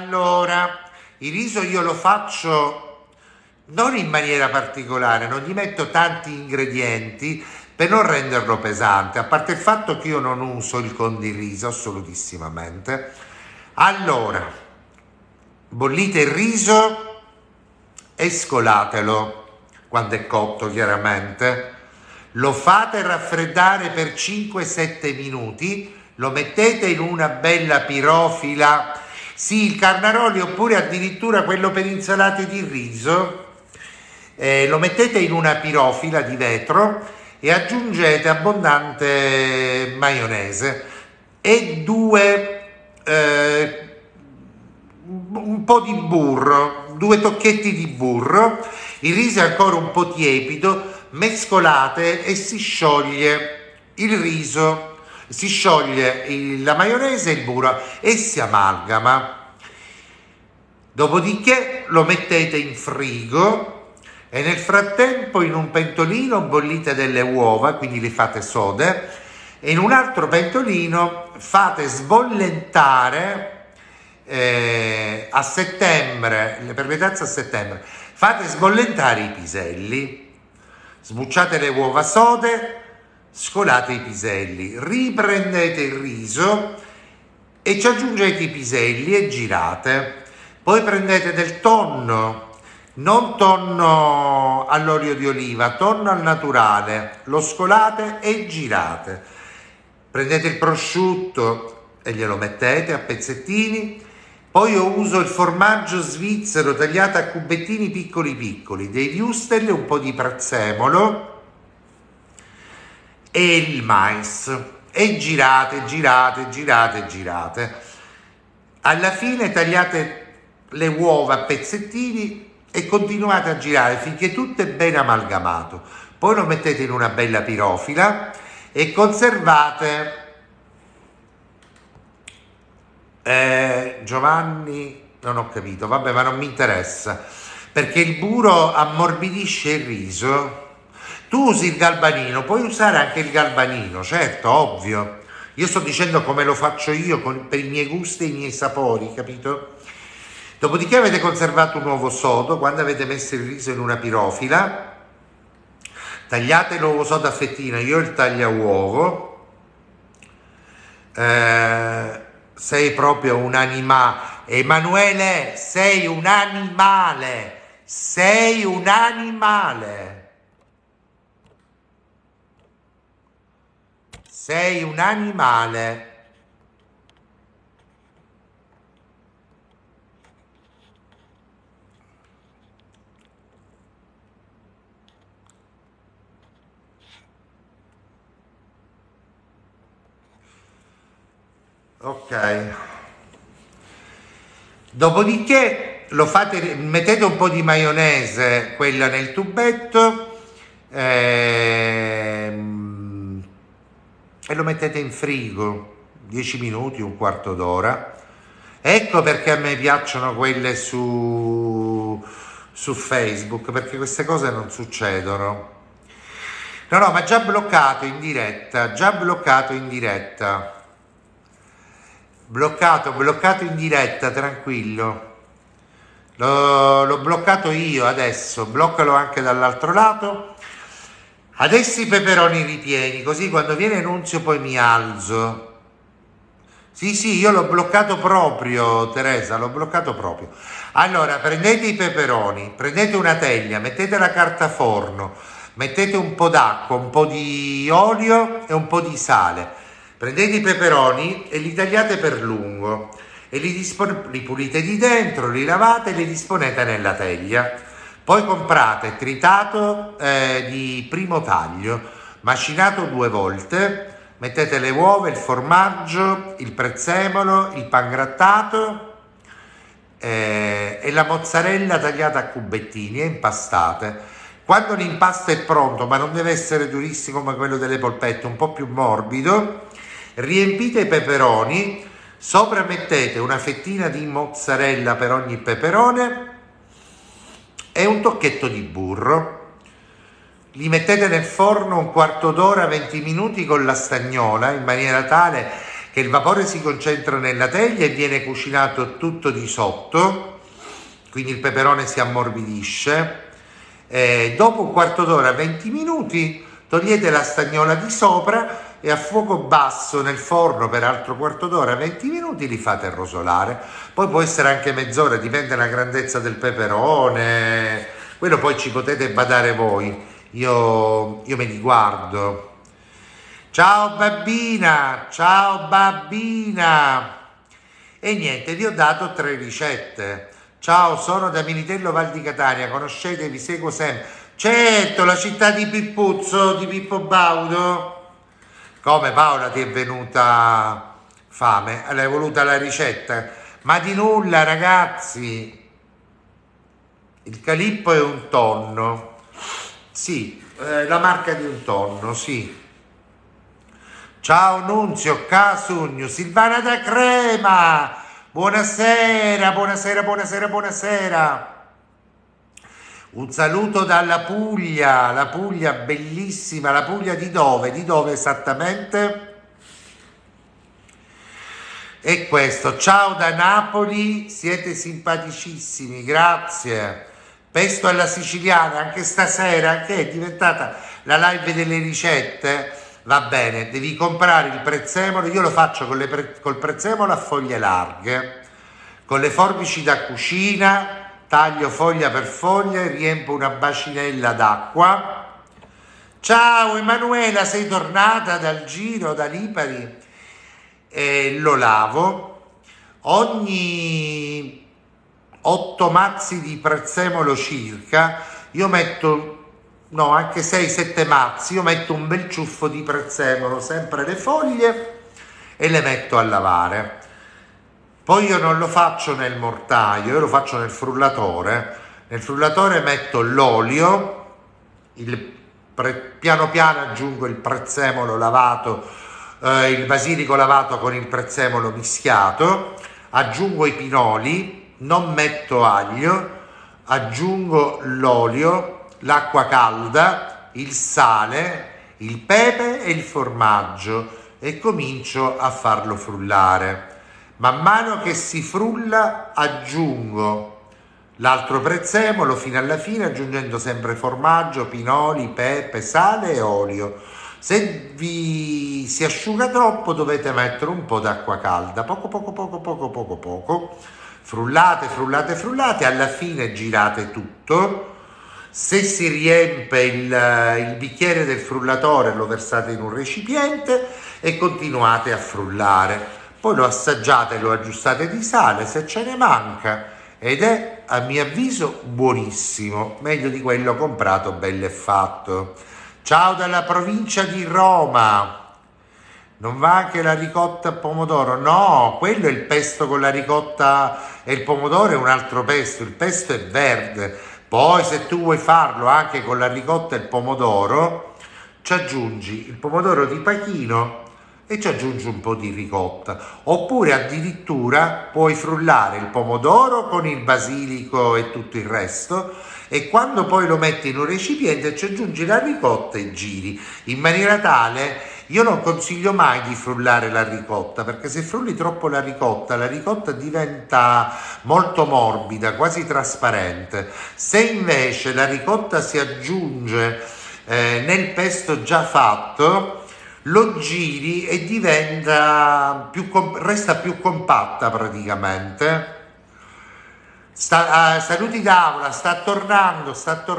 il riso io lo faccio non in maniera particolare, non gli metto tanti ingredienti per non renderlo pesante, a parte il fatto che io non uso il condiriso assolutissimamente. Allora, bollite il riso e scolatelo quando è cotto, chiaramente. Lo fate raffreddare per 5-7 minuti, lo mettete in una bella pirofila, sì, il carnaroli oppure addirittura quello per insalate di riso, lo mettete in una pirofila di vetro e aggiungete abbondante maionese e un po' di burro, 2 tocchetti di burro. Il riso è ancora un po' tiepido, mescolate e si scioglie il riso, si scioglie la maionese e il burro e si amalgama. Dopodiché lo mettete in frigo e nel frattempo in un pentolino bollite delle uova, quindi le fate sode, e in un altro pentolino fate sbollentare a settembre, per le tazze a settembre, fate sbollentare i piselli, sbucciate le uova sode, scolate i piselli, riprendete il riso e ci aggiungete i piselli e girate. Poi prendete del tonno, non tonno all'olio di oliva, tonno al naturale, lo scolate e girate. Prendete il prosciutto e glielo mettete a pezzettini. Poi io uso il formaggio svizzero tagliato a cubettini piccoli, dei wurstel, un po' di prezzemolo e il mais e girate, girate, girate, girate. Alla fine tagliate le uova a pezzettini e continuate a girare finché tutto è ben amalgamato. Poi lo mettete in una bella pirofila e conservate. Giovanni, non ho capito, vabbè, ma non mi interessa, perché il burro ammorbidisce il riso. Tu usi il galbanino, puoi usare anche il galbanino, certo, ovvio. Io sto dicendo come lo faccio io per i miei gusti e i miei sapori, capito? Dopodiché avete conservato un uovo sodo. Quando avete messo il riso in una pirofila, tagliate l'uovo sodo a fettine. Io ho il tagliauovo. Sei proprio un animale, Emanuele, sei un animale, sei un animale, sei un animale. Ok, dopodiché lo fate, mettete un po' di maionese, quella nel tubetto, e lo mettete in frigo 10 minuti, un quarto d'ora. Ecco perché a me piacciono quelle su Facebook, perché queste cose non succedono. No, no, ma già bloccato in diretta, già bloccato in diretta. Bloccato in diretta, tranquillo. L'ho bloccato io adesso, bloccalo anche dall'altro lato. Adesso i peperoni ripieni, così quando viene Nunzio poi mi alzo. Sì, io l'ho bloccato proprio, Teresa, l'ho bloccato proprio. Allora, prendete i peperoni, prendete una teglia, mettete la carta forno, mettete un po' d'acqua, un po' di olio e un po' di sale. Prendete i peperoni e li tagliate per lungo e li pulite di dentro, li lavate e li disponete nella teglia. Poi comprate tritato di primo taglio, macinato 2 volte, mettete le uova, il formaggio, il prezzemolo, il pangrattato e la mozzarella tagliata a cubettini e impastate. Quando l'impasto è pronto, ma non deve essere durissimo come quello delle polpette, un po' più morbido, riempite i peperoni, sopra mettete una fettina di mozzarella per ogni peperone e un tocchetto di burro. Li mettete nel forno un quarto d'ora, 20 minuti con la stagnola, in maniera tale che il vapore si concentra nella teglia e viene cucinato tutto di sotto, quindi il peperone si ammorbidisce. Dopo un quarto d'ora, 20 minuti, togliete la stagnola di sopra e a fuoco basso nel forno per altro quarto d'ora, 20 minuti, li fate rosolare. Poi può essere anche mezz'ora, dipende dalla grandezza del peperone, quello poi ci potete badare voi, io me li guardo. Ciao Babbina, ciao Babbina. E niente, vi ho dato 3 ricette. Ciao, sono da Militello Val di Catania, conoscete, vi seguo sempre. Certo, la città di Pippuzzo, di Pippo Baudo. Come, Paola, ti è venuta fame? L'hai voluta la ricetta? Ma di nulla, ragazzi. Il calippo è un tonno. Sì, la marca di un tonno, sì. Ciao Nunzio, Casugno, Silvana da Crema. Buonasera, buonasera, buonasera, buonasera. Un saluto dalla Puglia, la Puglia bellissima, la Puglia di dove? Di dove esattamente? E questo, ciao da Napoli, siete simpaticissimi, grazie. Pesto alla siciliana, anche stasera, che è diventata la live delle ricette? Va bene, devi comprare il prezzemolo, io lo faccio col prezzemolo a foglie larghe, con le forbici da cucina. Taglio foglia per foglia e riempo una bacinella d'acqua. Ciao Emanuela, sei tornata dal giro, da Lipari? Lo lavo. Ogni 8 mazzi di prezzemolo circa, io metto no, anche 6-7 mazzi, io metto un bel ciuffo di prezzemolo, sempre le foglie, e le metto a lavare. Poi io non lo faccio nel mortaio, io lo faccio nel frullatore. Nel frullatore metto l'olio, piano piano aggiungo il prezzemolo lavato, il basilico lavato con il prezzemolo mischiato, aggiungo i pinoli, non metto aglio, aggiungo l'olio, l'acqua calda, il sale, il pepe e il formaggio e comincio a farlo frullare. Man mano che si frulla aggiungo l'altro prezzemolo fino alla fine, aggiungendo sempre formaggio, pinoli, pepe, sale e olio. Se vi si asciuga troppo dovete mettere un po' d'acqua calda, poco. Frullate, alla fine girate tutto. Se si riempie il bicchiere del frullatore lo versate in un recipiente e continuate a frullare. Poi lo assaggiate, lo aggiustate di sale se ce ne manca ed è a mio avviso buonissimo, meglio di quello comprato bello e fatto. Ciao dalla provincia di Roma. Non va anche la ricotta a pomodoro? No, quello è il pesto con la ricotta e il pomodoro è un altro pesto, il pesto è verde. Poi se tu vuoi farlo anche con la ricotta e il pomodoro, ci aggiungi il pomodoro di pachino e ci aggiungi un po' di ricotta, oppure addirittura puoi frullare il pomodoro con il basilico e tutto il resto e quando poi lo metti in un recipiente ci aggiungi la ricotta e giri, in maniera tale. Io non consiglio mai di frullare la ricotta, perché se frulli troppo la ricotta diventa molto morbida, quasi trasparente. Se invece la ricotta si aggiunge nel pesto già fatto, lo giri e diventa resta più compatta praticamente. Saluti Davola, sta tornando.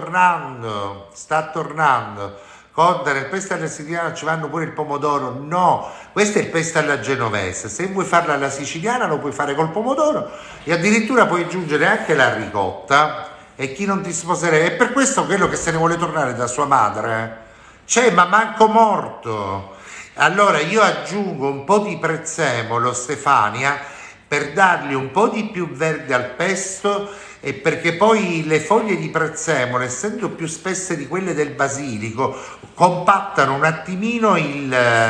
Conta, nel pesto alla siciliana ci vanno pure il pomodoro? No, questo è il pesto alla genovese. Se vuoi farla alla siciliana lo puoi fare col pomodoro e addirittura puoi aggiungere anche la ricotta. E chi non ti sposerebbe? È per questo quello che se ne vuole tornare da sua madre c'è, ma manco morto. Allora io aggiungo un po' di prezzemolo, Stefania, per dargli un po' di più verde al pesto e perché poi le foglie di prezzemolo, essendo più spesse di quelle del basilico, compattano un attimino il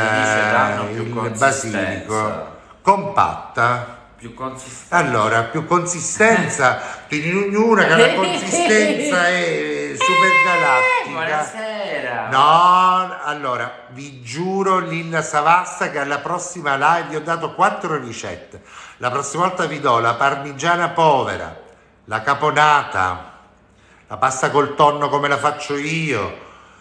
basilico. Compatta? Più consistenza. Allora, più consistenza, una che la consistenza è super galattica. Buonasera. No, allora, vi giuro Lilla Savassa che alla prossima live vi ho dato 4 ricette. La prossima volta vi do la parmigiana povera, la caponata, la pasta col tonno come la faccio io.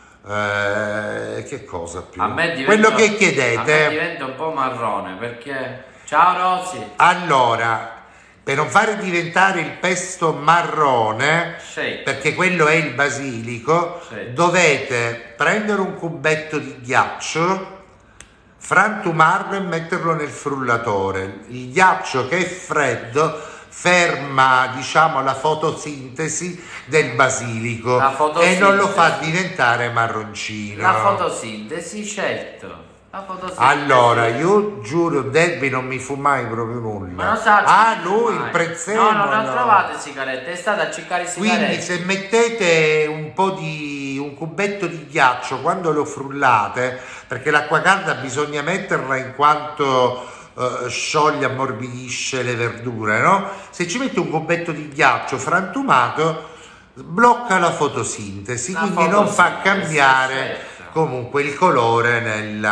Che cosa più? Quello che chiedete. A me diventa un po' marrone perché... Ciao Rosy. Allora, per non fare diventare il pesto marrone, sì, perché quello è il basilico, sì, dovete prendere un cubetto di ghiaccio, frantumarlo e metterlo nel frullatore. Il ghiaccio che è freddo ferma, diciamo, la fotosintesi del basilico e non lo fa diventare marroncino. La fotosintesi, certo. Allora, io giuro, Derby non mi fu mai proprio nulla. Ma non sa, lui il prezzemolo. No, non ho trovato sigarette, è stata a cercare sigarette. Quindi se mettete un cubetto di ghiaccio quando lo frullate, perché l'acqua calda bisogna metterla in quanto scioglie, ammorbidisce le verdure, no? Se ci metti un cubetto di ghiaccio frantumato, blocca la fotosintesi, quindi non fa cambiare comunque il colore nelle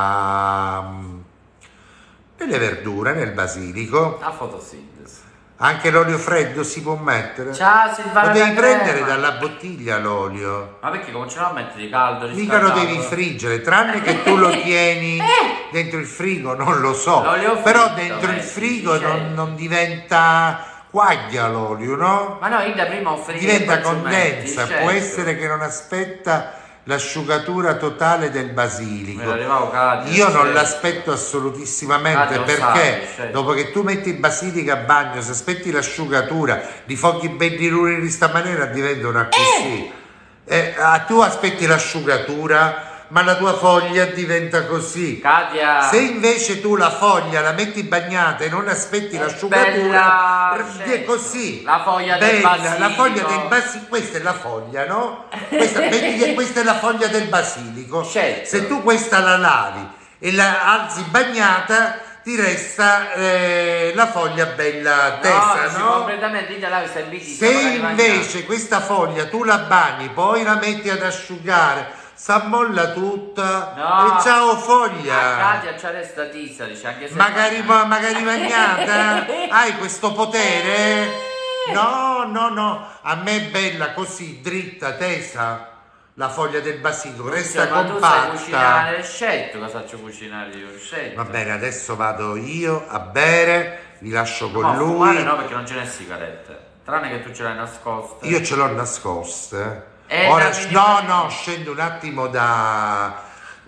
verdure, nel basilico. La fotosintesi. Anche l'olio freddo si può mettere? Ciao Silvana. Lo devi prendere dalla bottiglia l'olio. Ma perché come ce l'ho a mettere di caldo? Mica lo devi friggere, tranne che tu lo tieni dentro il frigo, non lo so. Però dentro il frigo non diventa quaglia l'olio, no? Ma no, io da prima ho fritto. Diventa condensa, può essere che non aspetta l'asciugatura totale del basilico. Io non l'aspetto assolutissimamente perché dopo che tu metti il basilico a bagno, se aspetti l'asciugatura, li fogli belli ruri di sta maniera diventano così Tu aspetti l'asciugatura, ma la tua foglia diventa così. Katia, se invece tu la foglia la metti bagnata e non aspetti l'asciugatura, è così. La foglia del basilico. La foglia del basilico, questa è la foglia, no? Metti che questa è la foglia del basilico. Certo. Se tu questa la lavi e la alzi bagnata, ti resta la foglia bella tesa, no? Completamente se invece questa foglia tu la bagni, poi la metti ad asciugare, s'ammolla tutta, e ciao foglia. Katia c'ha resta tizza, dice, anche se magari bagnata. Hai questo potere? No, a me è bella così, dritta, tesa. La foglia del basilico resta compatta. Ma tu sai cucinare il scelto, cosa faccio cucinare io? Il scelto. Va bene, adesso vado io a bere, vi lascio con lui. Fumare no, perché non ce n'è sigarette, tranne che tu ce l'hai nascosta. Io ce l'ho nascosta. Ora no, scendo un attimo da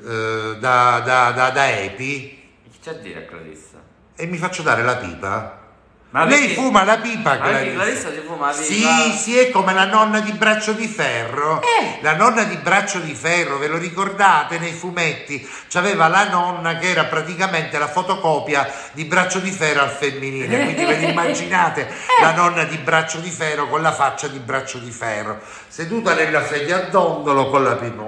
Epi. Che c'è a dire, Clarissa? E mi faccio dare la pipa. Ma lei fuma la pipa, Clarissa si fuma la pipa? Sì, è come la nonna di Braccio di Ferro. La nonna di Braccio di Ferro, ve lo ricordate nei fumetti? C'aveva la nonna che era praticamente la fotocopia di Braccio di Ferro al femminile. Quindi ve l'immaginate la nonna di Braccio di Ferro con la faccia di Braccio di Ferro, seduta nella sedia a dondolo con la pipa.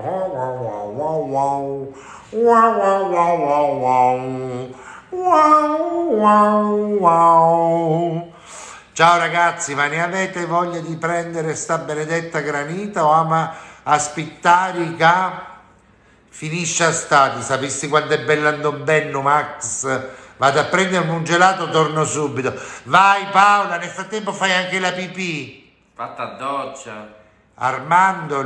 Ciao ragazzi, ma ne avete voglia di prendere sta benedetta granita o ama aspettare che finisce a stati? Sapessi quanto è bello benno, Max? Vado a prendermi un gelato, torno subito. Vai Paola, nel frattempo fai anche la pipì. Fatta a doccia. Armando,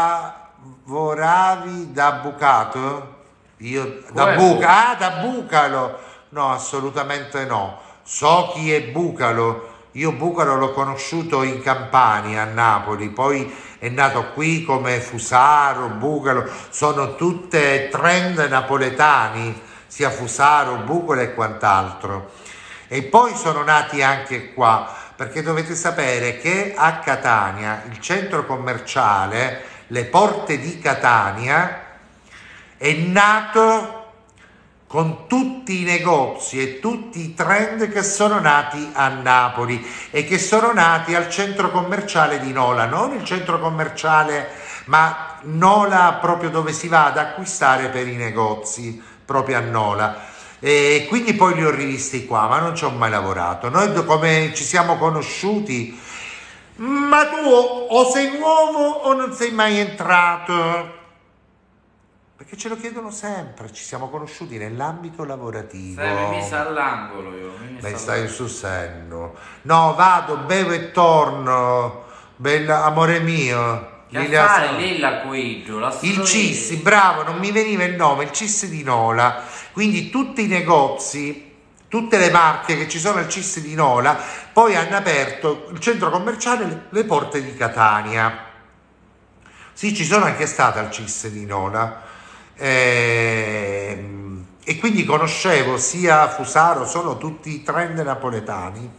lavoravi da bucato? Io da Bucalo. No, assolutamente no. So chi è Bucalo. Io Bucalo l'ho conosciuto in Campania, a Napoli, poi è nato qui come Fusaro, Bucalo, sono tutte trend napoletani, sia Fusaro, Bucalo e quant'altro. E poi sono nati anche qua, perché dovete sapere che a Catania, il centro commerciale, le Porte di Catania, è nato con tutti i negozi e tutti i trend che sono nati a Napoli e che sono nati al centro commerciale di Nola, non il centro commerciale, ma Nola proprio dove si va ad acquistare per i negozi, proprio a Nola. E quindi poi li ho rivisti qua, ma non ci ho mai lavorato. Noi come ci siamo conosciuti? Ma tu o sei nuovo o non sei mai entrato? Perché ce lo chiedono sempre, ci siamo conosciuti nell'ambito lavorativo. Mi messa all'angolo io. Stai sul senno. No, vado, bevo e torno. Bella, amore mio. Lilla qui giù, il CIS, bravo, non mi veniva il nome, il CIS di Nola. Quindi tutti i negozi, tutte le marche che ci sono al CIS di Nola, poi hanno aperto il centro commerciale Le Porte di Catania. Sì, ci sono anche stata al CIS di Nola. E quindi conoscevo sia Fusaro, sono tutti trend napoletani.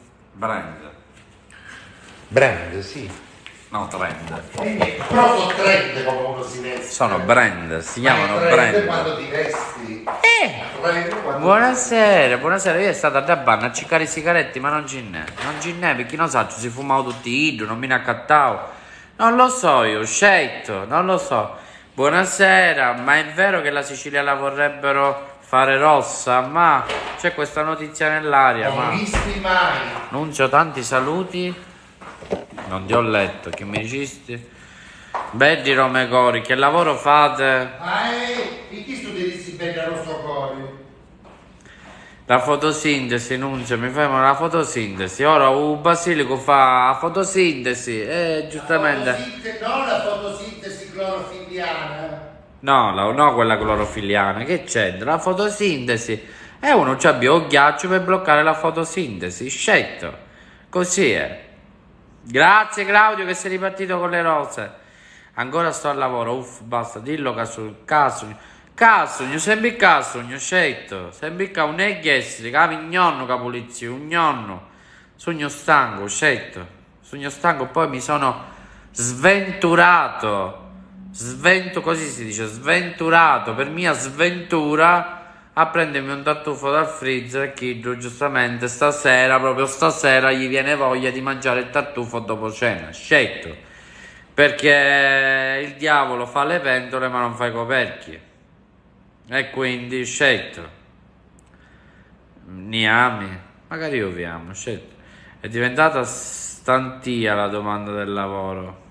Brand, sì. No, trend. Però sono trend come uno si veste. Sono brand, si chiamano brand. Quando ti vesti. Buonasera, io è stata da banna a cercare i sigaretti, ma non ce n'è, perché non so, si fumavo tutti idro, non me ne accattavo. Non lo so io, scelto, non lo so. Buonasera, ma è vero che la Sicilia la vorrebbero fare rossa? Ma c'è questa notizia nell'aria, ma annuncio tanti saluti. Non ti ho letto, che mi dicisti? Belli Romegori, che lavoro fate? E chi tu dici bene Rosso Cori? La fotosintesi, Nunzio, mi fermo la fotosintesi. Ora un basilico fa la fotosintesi, giustamente. No, la fotosintesi clorofilliana. No, quella clorofilliana, che c'entra? La fotosintesi. E uno c'ha il ghiaccio per bloccare la fotosintesi, scelto. Così è. Grazie Claudio che sei ripartito con le rose. Ancora sto al lavoro, basta, dillo Cassugno, sempre Cassugno, scelto, sempre un egghessere, cavignonno capulizio, un gnonno, sogno stanco, scelto, poi mi sono sventurato così si dice, sventurato per mia sventura a prendermi un tartufo dal freezer e Kiddo giustamente proprio stasera gli viene voglia di mangiare il tartufo dopo cena, scelto, perché il diavolo fa le pentole ma non fa i coperchi e quindi scelto. Mi ami? Magari io vi amo, scelto. È diventata stantia la domanda del lavoro.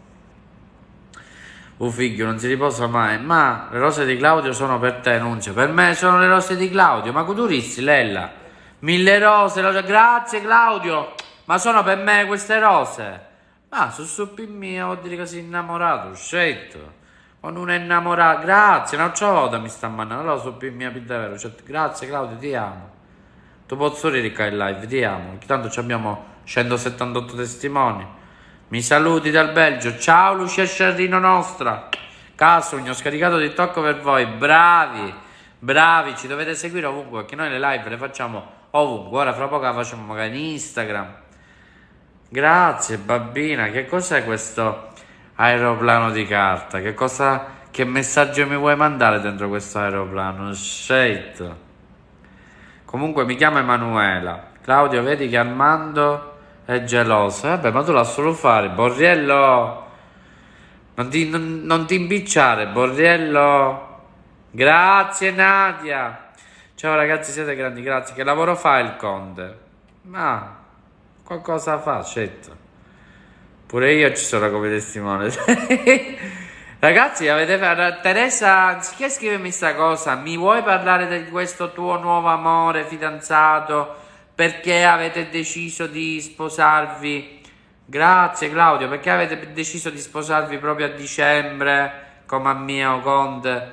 Figlio non si riposa mai. Ma le rose di Claudio sono per te, Nunzio. Per me sono le rose di Claudio. Ma coturisti, Lella? 1000 rose. Grazie Claudio. Ma sono per me queste rose. Ma su suppi mia vuol dire che sei innamorato, scelto. O non è innamorato. Grazie, un'altra volta mi sta mandando. Allora suppi mia per davvero. Cioè, grazie Claudio, ti amo. Tu posso dire che in live, ti amo. Tanto abbiamo 178 testimoni. Mi saluti dal Belgio. Ciao Lucia Sciarrino nostra. Casugno, ho scaricato TikTok per voi. Bravi, bravi, ci dovete seguire ovunque, perché noi le live le facciamo ovunque. Ora fra poco la facciamo magari in Instagram. Grazie Babbina. Che cos'è questo aeroplano di carta? Che messaggio mi vuoi mandare dentro questo aeroplano? Scelto. Comunque mi chiamo Emanuela. Claudio, vedi che Armando è geloso. Vabbè, ma tu la solo fare, Borriello. Non ti impicciare, Borriello. Grazie Nadia. Ciao ragazzi, siete grandi, grazie. Che lavoro fa il Conte? Ma qualcosa fa, certo. Pure io ci sono come testimone. Ragazzi, Teresa, anziché scrivermi sta cosa, mi vuoi parlare di questo tuo nuovo amore fidanzato? Perché avete deciso di sposarvi? Grazie Claudio, perché avete deciso di sposarvi proprio a dicembre, come a mio Conte?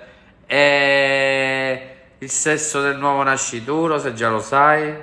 E il sesso del nuovo nascituro, se già lo sai?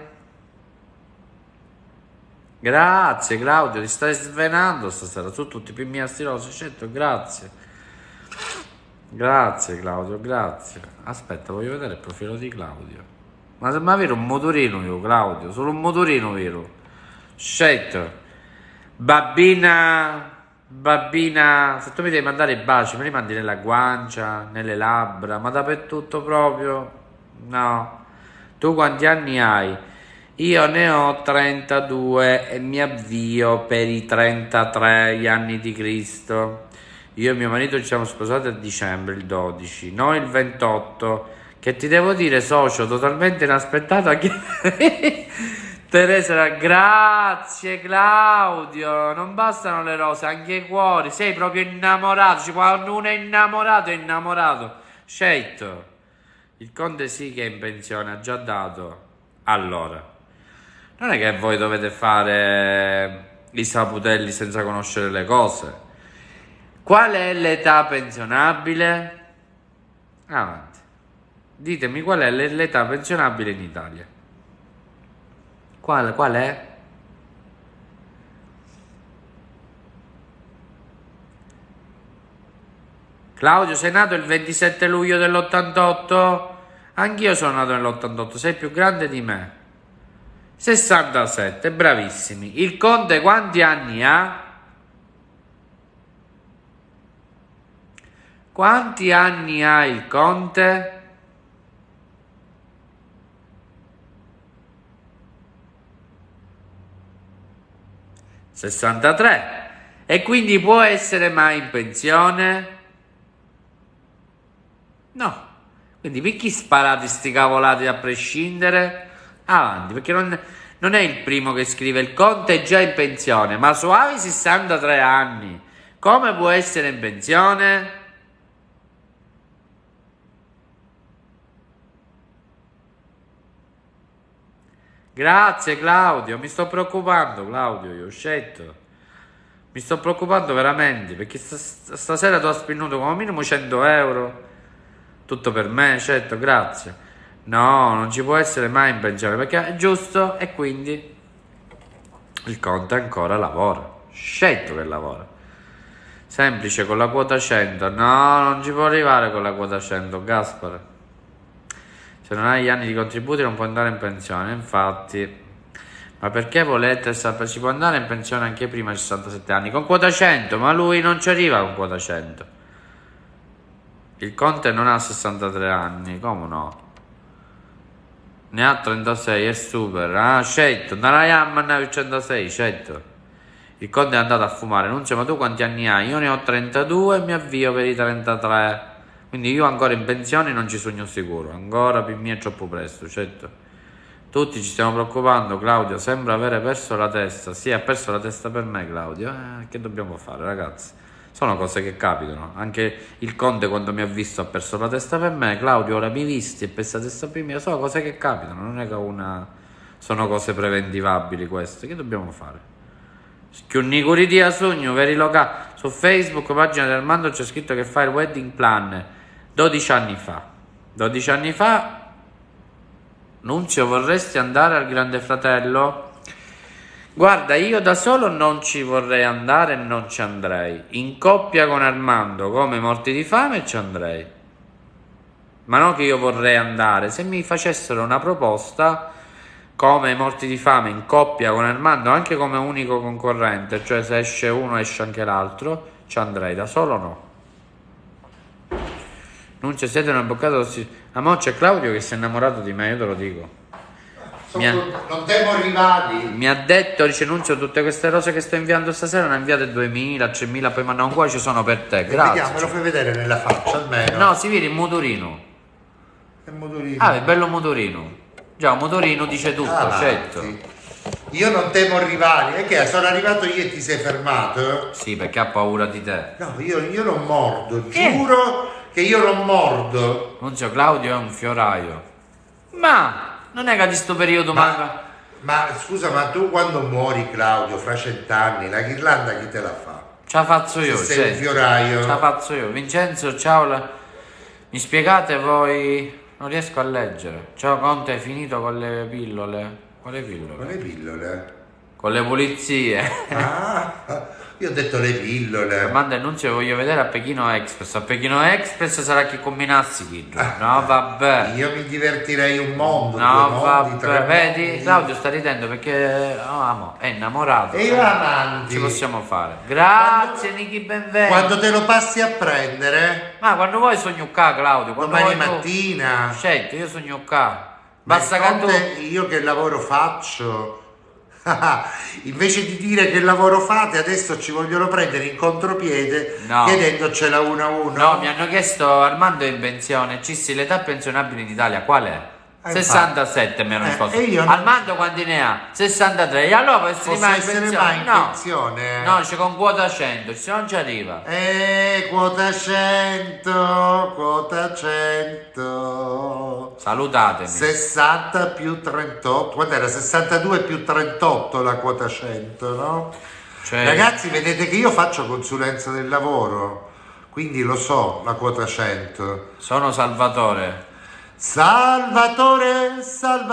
Grazie Claudio, ti stai svenando stasera, su tutti i primi astirosi, certo, grazie. Grazie Claudio, grazie. Aspetta, voglio vedere il profilo di Claudio. Ma sembra avere un motorino io, Claudio, solo un motorino vero. Scelto. Babbina, se tu mi devi mandare i baci, me li mandi nella guancia, nelle labbra, ma dappertutto proprio. No. Tu quanti anni hai? Io ne ho 32 e mi avvio per i 33 gli anni di Cristo. Io e mio marito ci siamo sposati a dicembre, il 12, noi il 28, che ti devo dire, socio, totalmente inaspettato anche Teresa, grazie Claudio, non bastano le rose, anche i cuori, sei proprio innamorato, quando uno è innamorato, scelto. Il Conte sì che è in pensione, ha già dato. Allora, non è che voi dovete fare i saputelli senza conoscere le cose. Qual è l'età pensionabile? Avanti. Ditemi qual è l'età pensionabile in Italia. Qual è? Claudio, sei nato il 27 luglio dell'88? Anch'io sono nato nell'88, sei più grande di me. 67, bravissimi. Il Conte quanti anni ha? Quanti anni ha il Conte? (63) E quindi può essere mai in pensione? No. Quindi perché sparate sti cavolati a prescindere? Avanti, perché non è il primo che scrive. Il Conte è già in pensione, ma suavi 63 anni. Come può essere in pensione? Grazie Claudio, mi sto preoccupando Claudio, io ho scelto. Mi sto preoccupando veramente, perché stasera tu hai spinnuto come minimo 100 euro. Tutto per me, certo, grazie. No, non ci può essere mai in pensione, perché è giusto e quindi il Conte ancora lavora. Scelto che lavora. Semplice, con la quota 100. No, non ci può arrivare con la quota 100, Gaspare. Se non hai gli anni di contributi non puoi andare in pensione, infatti. Ma perché volete sapere? Si può andare in pensione anche prima dei 67 anni, con quota 100, ma lui non ci arriva con quota 100. Il Conte non ha 63 anni, come no? Ne ha 36, è super. Ah, certo, non hai a 106, certo. Il Conte è andato a fumare. Nunzio, ma tu quanti anni hai? Io ne ho 32 e mi avvio per i 33. Quindi io ancora in pensione non ci sogno sicuro. Ancora per me è troppo presto, certo. Tutti ci stiamo preoccupando, Claudio sembra avere perso la testa. Sì, ha perso la testa per me, Claudio. Che dobbiamo fare, ragazzi? Sono cose che capitano. Anche il Conte quando mi ha visto ha perso la testa per me. Claudio ora mi visti e perso la testa per me. Sono cose che capitano, non è che sono cose preventivabili queste. Che dobbiamo fare? Chiunnicuri di sogno, veri locali. Su Facebook, pagina di Armando, c'è scritto che fa il wedding plan 12 anni fa. 12 anni fa, Nunzio, vorresti andare al Grande Fratello? Guarda, io da solo non ci vorrei andare e non ci andrei. In coppia con Armando, come morti di fame, ci andrei. Ma non che io vorrei andare. Se mi facessero una proposta come morti di fame in coppia con Armando, anche come unico concorrente, cioè se esce uno esce anche l'altro, ci andrei. Da solo no. Nunzio, siete una boccata. Ah, mo c'è Claudio che si è innamorato di me, io te lo dico. Non temo rivali. Mi ha detto, dice Nunzio, tutte queste rose che sto inviando stasera ne ha inviate 2000, 3000, poi mandano un cuore, ci sono per te. Grazie. Vediamo, me lo fai vedere nella faccia almeno. No, si vede il motorino. È motorino. Ah, è bello motorino. Già, un motorino dice tutto, certo. Sì. Io non temo rivali. E che sono arrivato io e ti sei fermato? Sì, perché ha paura di te. No, io non mordo, giuro che io non mordo. Nunzio, Claudio è un fioraio. Ma non è che di sto periodo manca. Ma scusa, ma tu quando muori, Claudio, fra 100 anni, la ghirlanda chi te la fa? Ce la faccio io, Se sei un fioraio. Ce la faccio io. Vincenzo, ciao. Mi spiegate voi? Non riesco a leggere. Ciao Conte, hai finito con le pillole? Quale pillole? Con le pillole? Con le pulizie. Ah, io ho detto le pillole. Manda Nunzio, voglio vedere a Pechino Express. A Pechino Express sarà chi combinassi chi. No, vabbè. Io mi divertirei un mondo. No, due mondi, vabbè. Vedi, mondi. Claudio sta ridendo perché è innamorato. E io amanti. Ci possiamo fare. Grazie, Niki Benvenuto. Quando te lo passi a prendere? Ma quando vuoi sogno qua, Claudio. Quando Domani vuoi tu. mattina. Scelto, io sogno qua. Ma Basta che tu. io che lavoro faccio? Invece di dire che lavoro fate, adesso ci vogliono prendere in contropiede chiedendocela uno a uno. No, mi hanno chiesto Armando è in pensione. Cissi, l'età pensionabile in Italia qual è? 67 mi hanno risposto. Armando quanti ne ha? 63. E allora può essere mai in pensione? Pensione? No, c'è con quota 100, se non ci arriva. Quota 100, quota 100. Salutatemi. 60 più 38. Quando era 62 più 38 la quota 100, no? Cioè, ragazzi, vedete che io faccio consulenza del lavoro, quindi lo so, la quota 100. Sono Salvatore. Salvatore,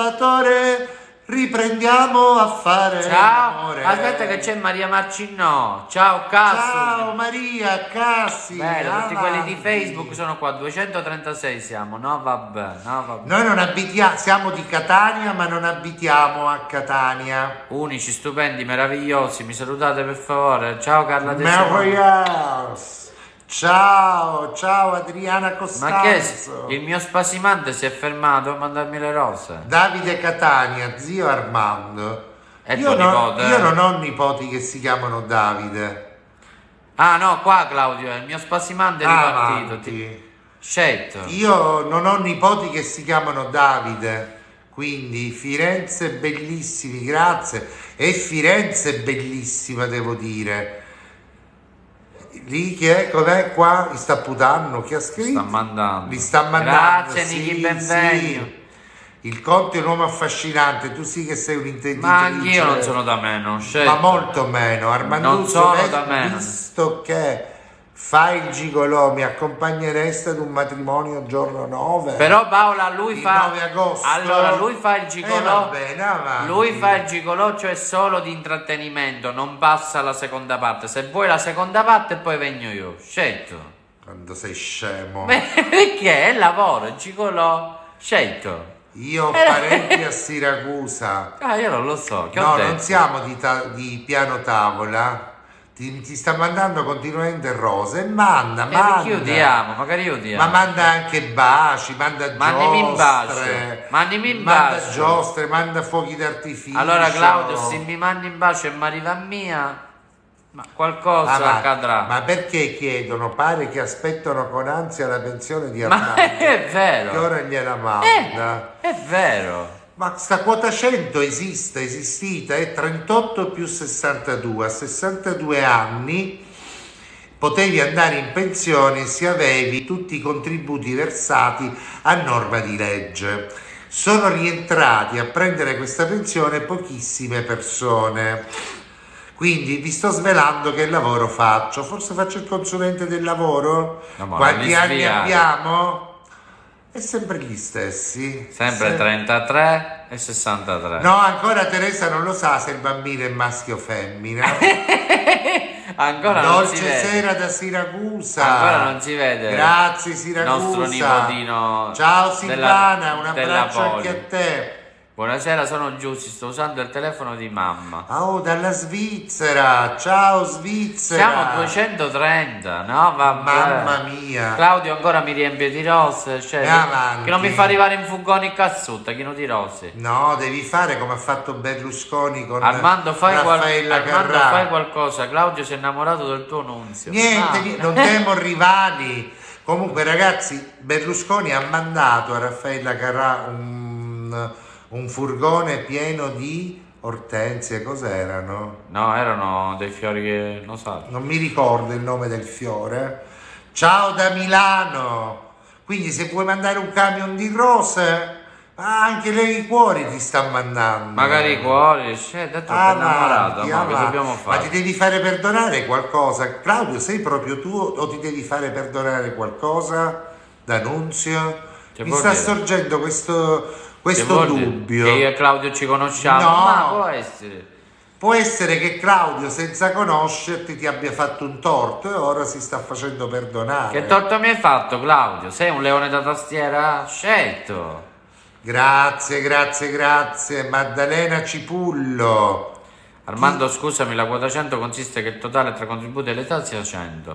riprendiamo a fare l'amore. Aspetta che c'è Maria Marcinò. Ciao Cassi. Ciao Maria Cassi. Bello, tutti quelli di Facebook sono qua, 236 siamo. No, vabbè. Noi non abitiamo, siamo di Catania, ma non abitiamo a Catania. Unici, stupendi, meravigliosi. Mi salutate per favore. Ciao Carla De Meravigliosi. Ciao Adriana Costanzo. Ma che il mio spasimante si è fermato a mandarmi le rose. Davide Catania, zio Armando. È tuo nipote? Io non ho nipoti che si chiamano Davide. Ah no, qua Claudio, il mio spasimante è ripartito. Scelto. Io non ho nipoti che si chiamano Davide. Quindi Firenze bellissimi, grazie. E Firenze è bellissima, devo dire. Lì chi è? Com'è qua? Li sta putando? Chi ha scritto? Li sta mandando. Grazie Niki Benvenuto. Il Conte è un uomo affascinante, tu sì che sei un intelligente. Ma anch'io non sono da meno, ma molto meno. Armando, non sono da meno. Visto che fai il gigolò, mi accompagneresti ad un matrimonio giorno 9. Però Paola, lui fa 9 agosto. Allora, lui fa il gigolò. Va bene, avanti. Lui fa il gigolò, cioè solo di intrattenimento, non passa alla seconda parte. Se vuoi la seconda parte poi vengo io. Scelto. Quando sei scemo. Perché? È lavoro, il gigolò. Scelto. Io ho parenti a Siracusa. Io non lo so. No, non siamo di piano tavola. ti sta mandando continuamente rose, manda. Magari io ti amo. Ma manda anche baci, manda giostre, manda fuochi d'artificio. Allora Claudio, se mi mandi in bacio e mi arriva a mia, ma qualcosa accadrà. Ma perché chiedono? Pare che aspettano con ansia la pensione di Armando. Ma è vero. Che ora gliela manda. È vero. Ma sta quota 100 esistita, è 38 più 62. A 62 anni potevi andare in pensione se avevi tutti i contributi versati a norma di legge. Sono rientrati a prendere questa pensione pochissime persone. Quindi vi sto svelando che lavoro faccio. Forse faccio il consulente del lavoro? Quanti anni abbiamo? È sempre gli stessi. Sempre 33 e 63. No, ancora Teresa non lo sa se il bambino è maschio o femmina. Ancora Dolce non si vede. sera da Siracusa. Ancora non si vede. Grazie Siracusa. Il nostro nipotino. Ciao Silvana, un abbraccio Poli. anche a te. Buonasera, sono Giussi, sto usando il telefono di mamma. Oh, dalla Svizzera. Ciao Svizzera. Siamo 230, no? Vabbè. Mamma mia. Claudio ancora mi riempie di rose, cioè, che non mi fa arrivare in fugoni cazzutta, chi non di rose. No, devi fare come ha fatto Berlusconi con Armando, fai Carrà. qualcosa. Claudio si è innamorato del tuo nunzio. Niente, non temo rivali. Comunque ragazzi, Berlusconi ha mandato a Raffaella Carrà un furgone pieno di ortensie, cos'erano? No, erano dei fiori che non so. Non mi ricordo il nome del fiore. Ciao da Milano. Quindi se puoi mandare un camion di rose, anche lei i cuori ti sta mandando. Magari i cuori, detto innamorato, ma che dobbiamo fare? Ma ti devi fare perdonare qualcosa? Claudio, sei proprio tu o ti devi fare perdonare qualcosa? D'Annunzio? Mi sta sorgendo questo dubbio. Che io e Claudio ci conosciamo? No, ma può essere. Può essere che Claudio, senza conoscerti, ti abbia fatto un torto e ora si sta facendo perdonare. Che torto mi hai fatto, Claudio? Sei un leone da tastiera scelto. Grazie. Maddalena Cipullo. Armando, scusami, la quota 100 consiste che il totale tra contributi e l'età sia 100.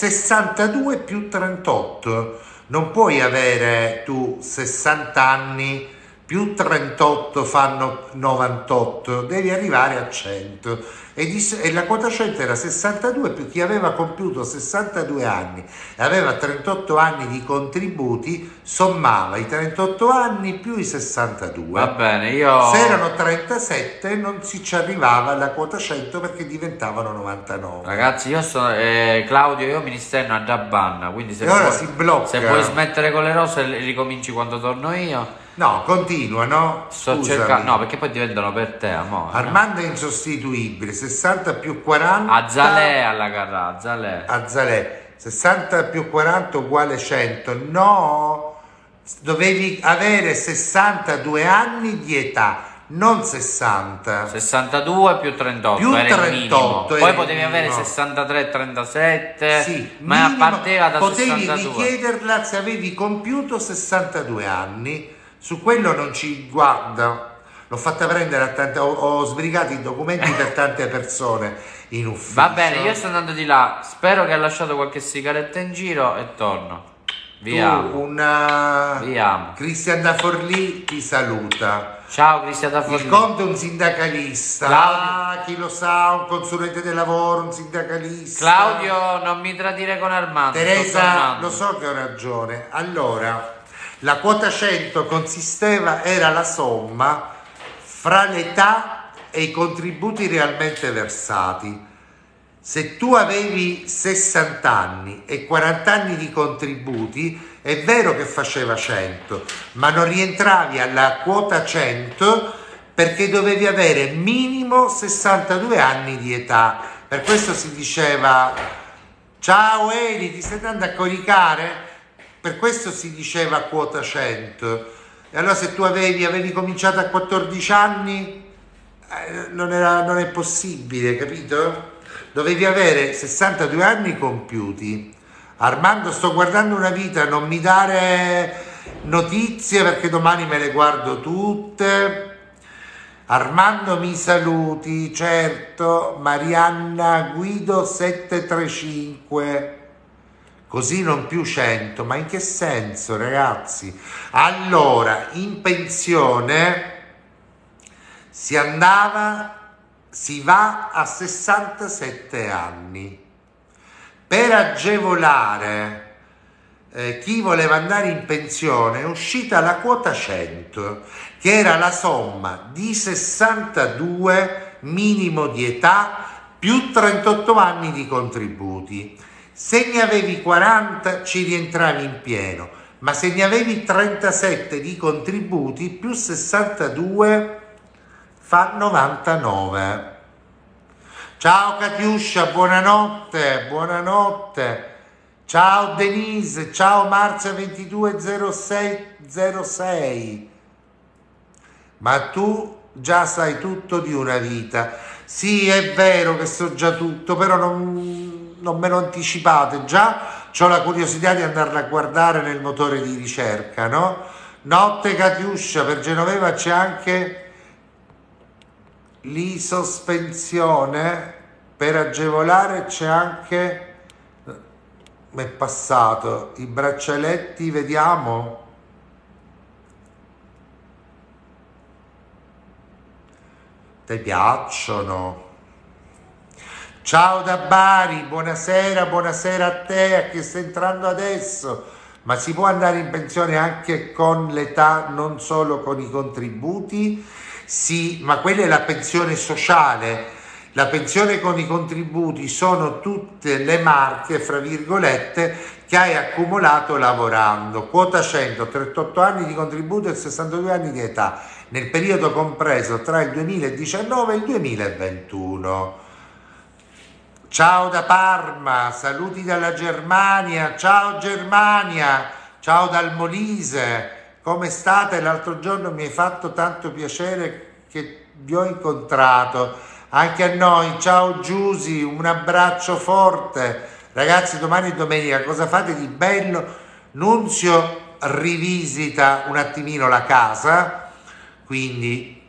62 più 38. Non puoi avere tu 60 anni più 38 fanno 98, devi arrivare a 100 e la quota 100 era 62 più chi aveva compiuto 62 anni e aveva 38 anni di contributi sommava i 38 anni più i 62. Va bene, se erano 37 non si ci arrivava alla quota 100 perché diventavano 99. Ragazzi, io sono Claudio, io mi sterno a Dabbanna, quindi se ora si blocca. Se puoi smettere con le rose ricominci quando torno io. No, continua, no? Sto cercando, no, perché poi diventano per te, amore. Armando è insostituibile, 60 più 40... Azalè alla Carrà, Azalè, 60 più 40 uguale 100. No, dovevi avere 62 anni di età, non 60. 62 più 38 più era 38 il minimo. Poi era potevi avere 63 e 37, sì, ma minimo, partiva da potevi 62. Potevi richiederla se avevi compiuto 62 anni. Su quello non ci guarda, l'ho fatta prendere a tante, ho sbrigato i documenti per tante persone in ufficio. Va bene, io sto andando di là, spero che ha lasciato qualche sigaretta in giro e torno. Vi amo. Cristian da Forlì ti saluta. Ciao Cristian da Forlì. Il Conte è un sindacalista. Claudio. Chi lo sa, un consulente del lavoro, un sindacalista. Claudio, non mi tradire con Armando. Teresa, lo so che ho ragione. Allora, la quota 100 era la somma fra l'età e i contributi realmente versati. Se tu avevi 60 anni e 40 anni di contributi, è vero che faceva 100, ma non rientravi alla quota 100 perché dovevi avere minimo 62 anni di età. Per questo si diceva: ciao Eli, ti stai andando a coricare? Per questo si diceva quota 100. E allora se tu avevi cominciato a 14 anni, non è possibile, capito? Dovevi avere 62 anni compiuti. Armando, sto guardando una vita, non mi dare notizie perché domani me le guardo tutte. Armando mi saluti, certo, Marianna Guido 735, così non più 100, ma in che senso ragazzi? Allora, in pensione si va a 67 anni, per agevolare chi voleva andare in pensione è uscita la quota 100, che era la somma di 62 minimo di età più 38 anni di contributi. Se ne avevi 40 ci rientravi in pieno, ma se ne avevi 37 di contributi più 62 fa 99. Ciao Katiuscia, buonanotte, buonanotte. Ciao Denise, ciao Marzia 220606. Ma tu già sai tutto di una vita. Sì, è vero che so già tutto, però non me lo anticipate. Già ho la curiosità di andarla a guardare nel motore di ricerca, no? Notte Katiuscia, per Genoveva c'è anche l'isospensione, per agevolare c'è anche... mi è passato i braccialetti, vediamo. Ti piacciono? Ciao da Bari, buonasera, buonasera a te, a chi sta entrando adesso. Ma si può andare in pensione anche con l'età, non solo con i contributi? Sì, ma quella è la pensione sociale. La pensione con i contributi sono tutte le marche, fra virgolette, che hai accumulato lavorando. Quota 100, 38 anni di contributo e 62 anni di età, nel periodo compreso tra il 2019 e il 2021. Ciao da Parma, saluti dalla Germania, ciao Germania, ciao dal Molise, come state? L'altro giorno mi hai fatto tanto piacere che vi ho incontrato. Anche a noi, ciao Giusy, un abbraccio forte. Ragazzi, domani è domenica, cosa fate di bello? Nunzio rivisita un attimino la casa, quindi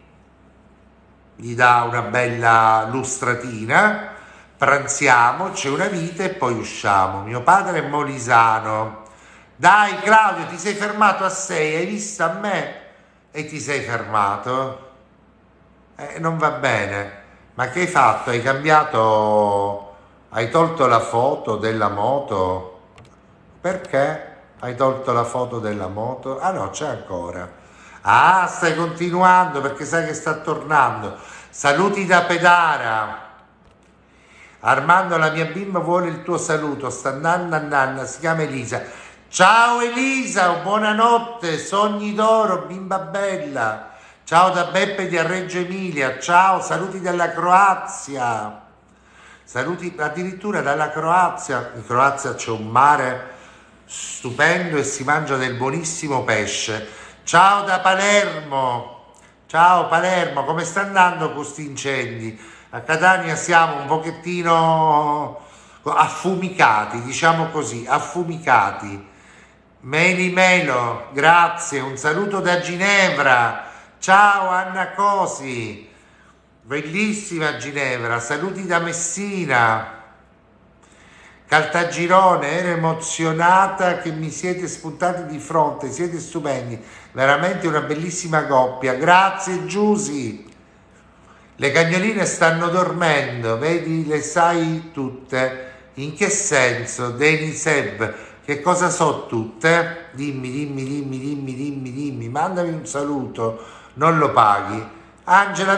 gli dà una bella lustratina, pranziamo, c'è una vita e poi usciamo. Mio padre è molisano. Dai Claudio, ti sei fermato a 6, hai visto a me e ti sei fermato? Non va bene. Ma che hai fatto? Hai cambiato? Hai tolto la foto della moto? Perché hai tolto la foto della moto? Ah no, c'è ancora. Ah, stai continuando perché sai che sta tornando. Saluti da Pedara. Armando, la mia bimba vuole il tuo saluto. Sta andando, si chiama Elisa. Ciao Elisa, buonanotte, sogni d'oro, bimba bella. Ciao da Beppe di Reggio Emilia, ciao, saluti dalla Croazia, saluti addirittura dalla Croazia. In Croazia c'è un mare stupendo e si mangia del buonissimo pesce. Ciao da Palermo, ciao Palermo, come sta andando questi incendi? A Catania siamo un pochettino affumicati, diciamo così, affumicati. Meli Melo, grazie, un saluto da Ginevra. Ciao Anna Cosi, bellissima Ginevra, saluti da Messina. Caltagirone, ero emozionata che mi siete spuntati di fronte, siete stupendi, veramente una bellissima coppia, grazie Giusy. Le cagnoline stanno dormendo, vedi, le sai tutte. In che senso? Deniseb, che cosa so tutte? Dimmi, mandami un saluto. Non lo paghi. Angela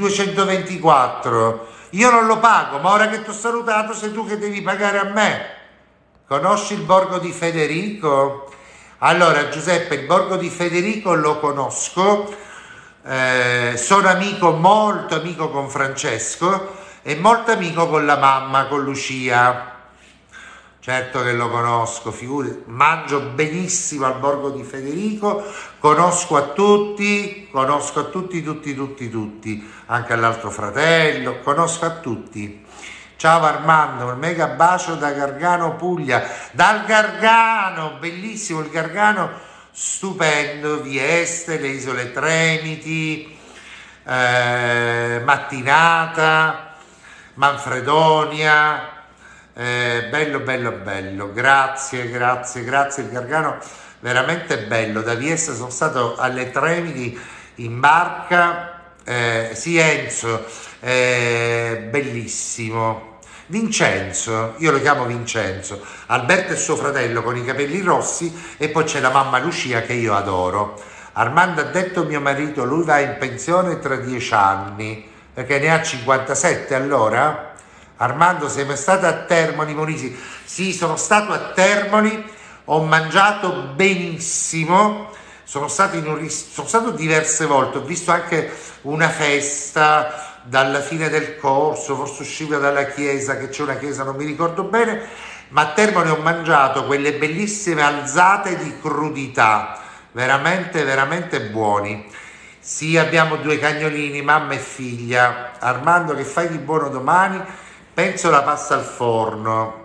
224, io non lo pago, ma ora che ti ho salutato sei tu che devi pagare a me. Conosci il Borgo di Federico? Allora Giuseppe, il Borgo di Federico lo conosco, sono amico, molto amico con Francesco e molto amico con la mamma, con Lucia. Certo che lo conosco, figurati, mangio benissimo al Borgo di Federico, conosco a tutti, tutti, anche all'altro fratello, conosco a tutti. Ciao Armando, un mega bacio da Gargano Puglia, dal Gargano, bellissimo il Gargano, stupendo, Vieste, le Isole Tremiti, mattinata, manfredonia, bello bello bello, grazie il Gargano, veramente bello. Da Vieste sono stato alle Tremiti in barca, sì Enzo, bellissimo. Vincenzo, io lo chiamo Vincenzo, Alberto è suo fratello con i capelli rossi e poi c'è la mamma Lucia che io adoro. Armando ha detto mio marito, lui va in pensione tra 10 anni, perché ne ha 57 allora. Armando, sei mai stato a Termoli, Molise? Sì, sono stato a Termoli, ho mangiato benissimo, sono stato diverse volte, ho visto anche una festa dalla fine del corso, forse usciva dalla chiesa, che c'è una chiesa, non mi ricordo bene, ma a Termoli ho mangiato quelle bellissime alzate di crudità, veramente, veramente buoni. Sì, abbiamo 2 cagnolini, mamma e figlia. Armando, che fai di buono domani? Penso la pasta al forno.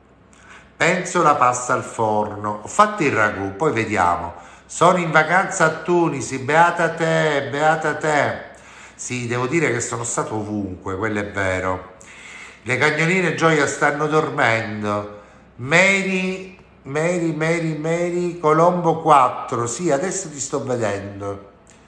Ho fatto il ragù, poi vediamo. Sono in vacanza a Tunisi, beata te. Sì, devo dire che sono stato ovunque, quello è vero. Le cagnoline Gioia stanno dormendo. Mary, Colombo 4. Sì, adesso ti sto vedendo.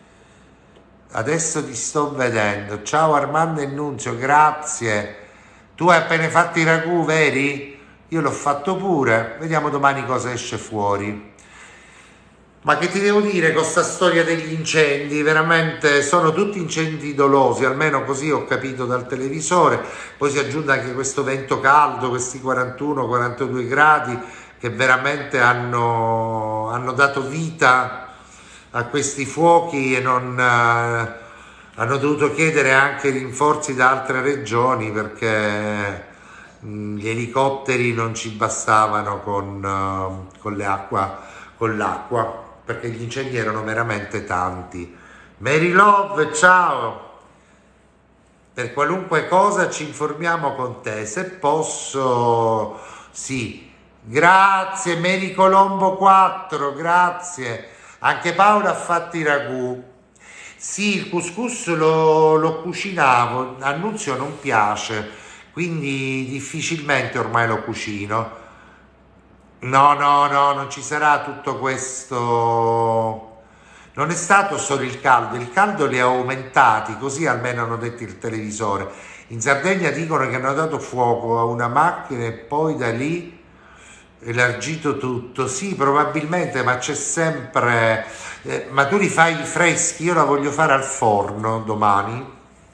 Ciao Armando e Nunzio, grazie. Tu hai appena fatto i ragù, veri? Io l'ho fatto pure. Vediamo domani cosa esce fuori. Ma che ti devo dire con sta storia degli incendi? Veramente sono tutti incendi dolosi, almeno così ho capito dal televisore. Poi si aggiunge anche questo vento caldo, questi 41-42 gradi che veramente hanno dato vita a questi fuochi e hanno dovuto chiedere anche rinforzi da altre regioni perché gli elicotteri non ci bastavano con l'acqua, perché gli incendi erano veramente tanti. Mary Love, ciao! Per qualunque cosa ci informiamo con te, se posso, sì. Grazie Mary Colombo 4, grazie. Anche Paola ha fatto i ragù. Sì, il couscous lo cucinavo, a Nunzio non piace, quindi difficilmente ormai lo cucino. No, non ci sarà tutto questo. Non è stato solo il caldo li ha aumentati, così almeno hanno detto il televisore. In Sardegna dicono che hanno dato fuoco a una macchina e poi da lì elargito tutto. Sì, probabilmente, ma c'è sempre. Ma tu li fai freschi? Io la voglio fare al forno domani.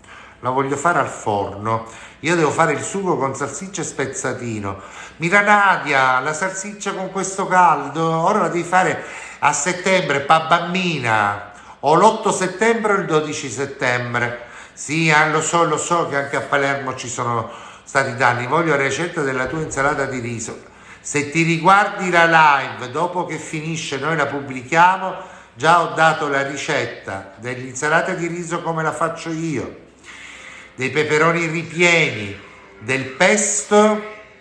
Io devo fare il sugo con salsiccia e spezzatino. Mira Nadia, la salsiccia con questo caldo, ora la devi fare a settembre, bambina, o l'8 settembre o il 12 settembre. Sì, lo so che anche a Palermo ci sono stati danni. Voglio la ricetta della tua insalata di riso. Se ti riguardi la live, dopo che finisce noi la pubblichiamo, già ho dato la ricetta dell'insalata di riso come la faccio io, dei peperoni ripieni, del pesto,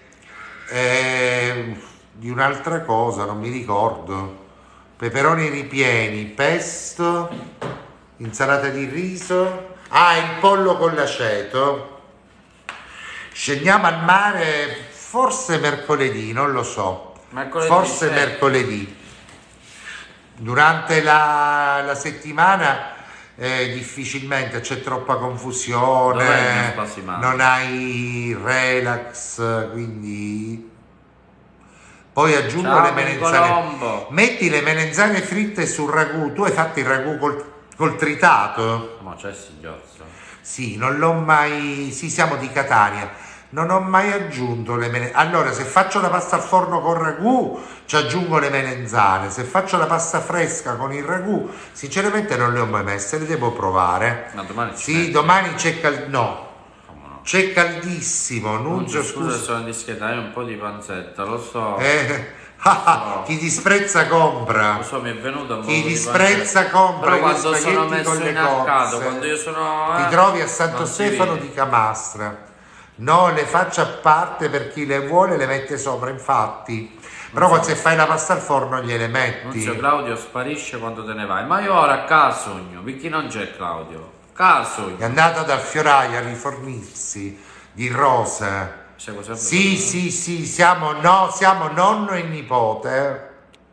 di un'altra cosa, non mi ricordo. Peperoni ripieni, pesto, insalata di riso, il pollo con l'aceto. Scendiamo al mare forse mercoledì, non lo so, forse mercoledì. Durante la settimana difficilmente, c'è troppa confusione, non hai relax, quindi poi aggiungo le melanzane. Metti le melanzane fritte sul ragù. Tu hai fatto il ragù col tritato? Ma c'è singhiozzo. Sì, non l'ho mai. Sì, siamo di Catania. Non ho mai aggiunto le melanzane. Allora, se faccio la pasta al forno con ragù, ci aggiungo le melanzane. Se faccio la pasta fresca con il ragù, sinceramente non le ho mai messe, le devo provare. Ma domani sì, domani c'è c'è caldissimo. Nunzio, scusa, sono dischetto, hai un po' di panzetta, lo so. Chi disprezza compra. Lo so, mi è venuto un po' Chi disprezza compra. Però quando sono messo in arcado, quando io sono. Ti trovi a Santo Stefano di Camastra. No, le faccio a parte per chi le vuole, le mette sopra, infatti. Però se fai la pasta al forno gliele metti. Nunzio, Claudio sparisce quando te ne vai. Ma io ora a caso, perché non c'è Claudio? Caso. È andato dal fioraio a rifornirsi di rose. Sì, siamo nonno e nipote.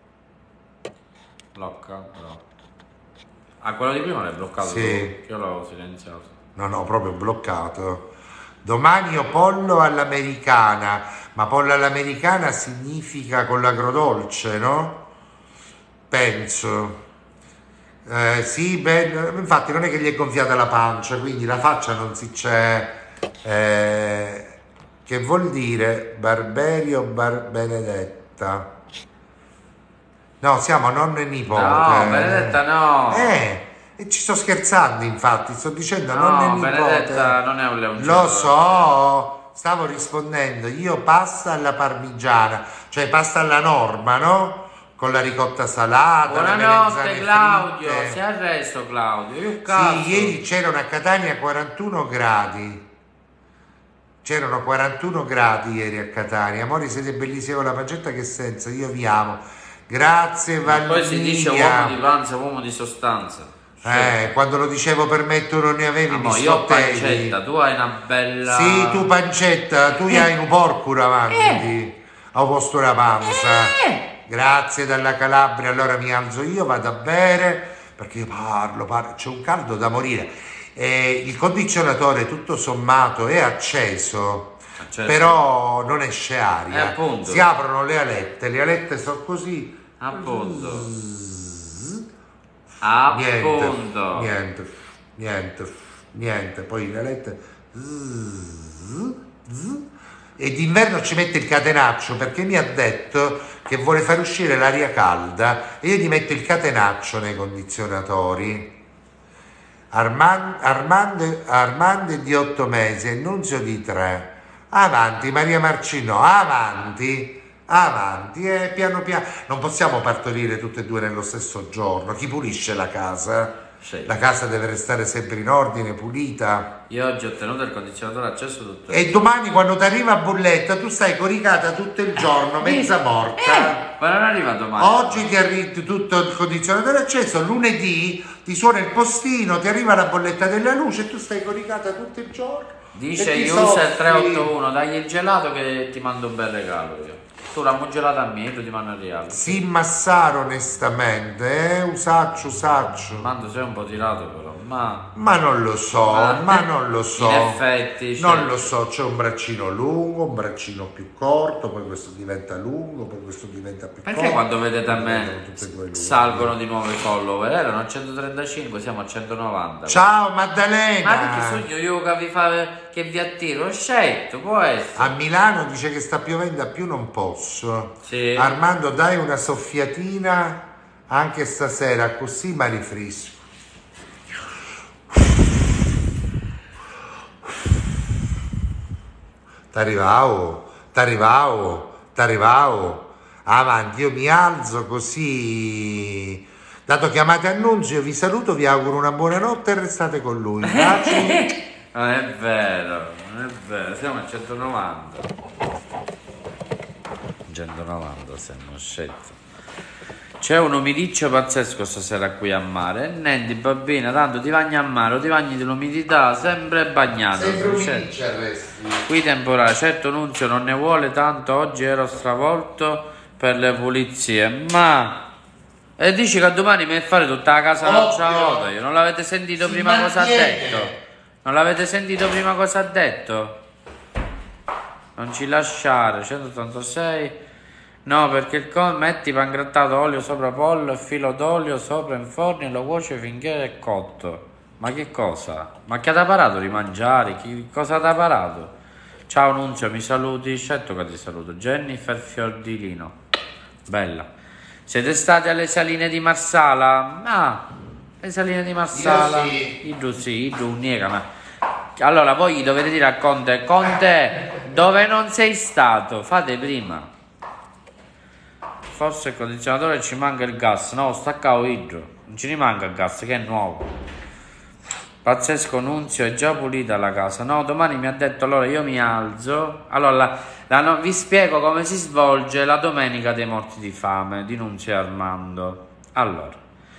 Blocca, no. Ah, quello di prima l'hai bloccato? Sì. Io l'avevo silenziato. No, proprio bloccato. Domani io pollo all'americana, ma pollo all'americana significa con l'agrodolce, no? Penso. Sì, infatti non è che gli è gonfiata la pancia, quindi la faccia non si c'è. Che vuol dire Barberio Benedetta? No, siamo nonno e nipote. No, Benedetta no. E ci sto scherzando, infatti, sto dicendo No, nonno e nipote. Benedetta non è un leoncino. Lo so, stavo rispondendo, io pasta alla parmigiana, cioè pasta alla norma, no? Con la ricotta salata, Buonanotte Claudio, si è arresto Claudio, io cazzo. Sì, ieri c'erano a Catania 41 gradi. C'erano 41 gradi ieri a Catania. Amore, siete bellissimi con la pancetta, che senso, io vi amo. Grazie Valmiglia. Poi si dice uomo di panza, uomo di sostanza. Quando lo dicevo per me tu non ne avevi, mi io ho pancetta, tu hai una bella... Sì, tu pancetta, tu hai un porco avanti, ho posto la panza. Grazie dalla Calabria, allora mi alzo io, vado a bere, perché io parlo, c'è un caldo da morire. Il condizionatore tutto sommato è acceso, però non esce aria. Si aprono le alette sono così. Appunto. Niente, poi le alette. E d'inverno ci mette il catenaccio perché mi ha detto che vuole far uscire l'aria calda e io gli metto il catenaccio nei condizionatori. Armando è di 8 mesi e Nunzio di 3. Avanti Maria Marcinò, avanti, piano piano. Non possiamo partorire tutte e due nello stesso giorno. Chi pulisce la casa? Sì. La casa deve restare sempre in ordine, pulita. Io oggi ho tenuto il condizionatore acceso tutto. E domani quando ti arriva a bolletta tu stai coricata tutto il giorno, mezza morta. Ma non arriva domani. Oggi ti arriva tutto il condizionatore acceso, lunedì ti suona il postino, ti arriva la bolletta della luce e tu stai coricata tutto il giorno. Dice usa il 381, dagli il gelato che ti mando un bel regalo io. Tu l'hanno gelato a me, tu ti mando il regalo. Sì, Massaro, onestamente, usaccio. Mando sei un po' tirato però, ma non lo so, In effetti, non lo so, c'è un braccino lungo, un braccino più corto, poi questo diventa lungo, poi questo diventa più corto. Perché quando vedete a me salgono di nuovo i follower? Erano a 135, siamo a 190. Ciao Maddalena! Ma perché sogno io che vi attiro? Ho scelto, può essere. A Milano dice che sta piovendo, a più non posso. Sì. Armando, dai una soffiatina anche stasera, così mi rifresco. T'arrivavo. Avanti, io mi alzo così. Dato chiamate Annunzio, vi saluto, vi auguro una buona notte e restate con lui. Baci. Non è vero, siamo a 190. 190 siamo scelti. C'è un umidiccio pazzesco stasera qui a mare. Nendi, bambina, tanto ti bagni a mare o ti bagni dell'umidità, sempre bagnato. Qui temporale, certo Nunzio non ne vuole tanto, oggi ero stravolto per le pulizie, ma... E dici che domani mi fare tutta la casa un'altra volta, io non l'avete sentito prima cosa ha detto? Non l'avete sentito prima cosa ha detto? Non ci lasciare, 186... No, perché il metti pangrattato, olio sopra pollo e filo d'olio sopra in forno e lo cuoce finché è cotto. Ma che cosa? Ma che ha parato di mangiare? Cosa ti ha parato? Ciao Nunzio, mi saluti? Certo che ti saluto. Jennifer Fiordilino. Bella. Siete stati alle saline di Marsala? Ah, le saline di Marsala. Io sì, Idru nega, ma... Allora, voi gli dovete dire a Conte, dove non sei stato? Fate prima. Forse il condizionatore ci manca il gas. No, staccavo idro. Non ci rimanga il gas, che è nuovo. Pazzesco Nunzio, è già pulita la casa. No, domani mi ha detto, allora io mi alzo. Allora, vi spiego come si svolge la domenica dei morti di fame di Nunzio e Armando. Allora,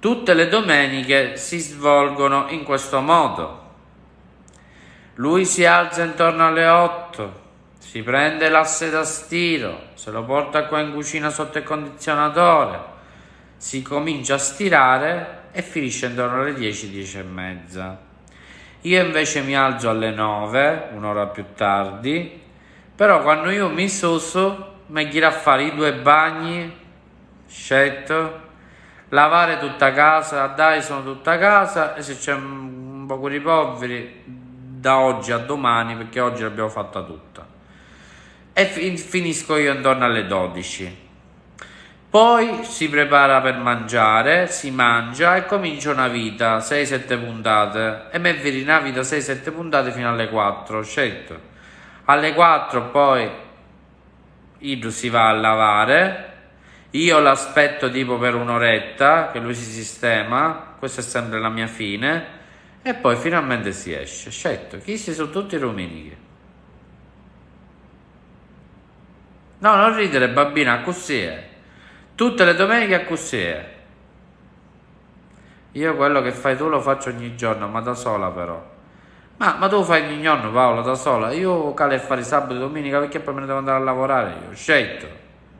Tutte le domeniche si svolgono in questo modo. Lui si alza intorno alle 8, si prende l'asse da stiro, se lo porta qua in cucina sotto il condizionatore, si comincia a stirare e finisce intorno alle 10, 10 e mezza. Io invece mi alzo alle 9, un'ora più tardi, però quando io mi suso, mi gira a fare i 2 bagni, scetto, lavare tutta casa, dai sono tutta casa, e se c'è un po' di poveri, da oggi a domani, perché oggi l'abbiamo fatta tutta. E finisco io intorno alle 12. Poi si prepara per mangiare, si mangia e comincia una vita, 6-7 puntate. E me vedi una vita 6-7 puntate fino alle 4, scelto. Alle 4 poi Idru si va a lavare, io l'aspetto tipo per un'oretta, che lui si sistema, questa è sempre la mia fine, e poi finalmente si esce. Scelto, questi sono tutti ruminichi. No, non ridere bambina, così è. Tutte le domeniche così è. Io quello che fai tu lo faccio ogni giorno, ma da sola però. Ma tu fai ogni giorno, Paola, da sola. Io cale a fare sabato e domenica perché poi me ne devo andare a lavorare io. Scelto.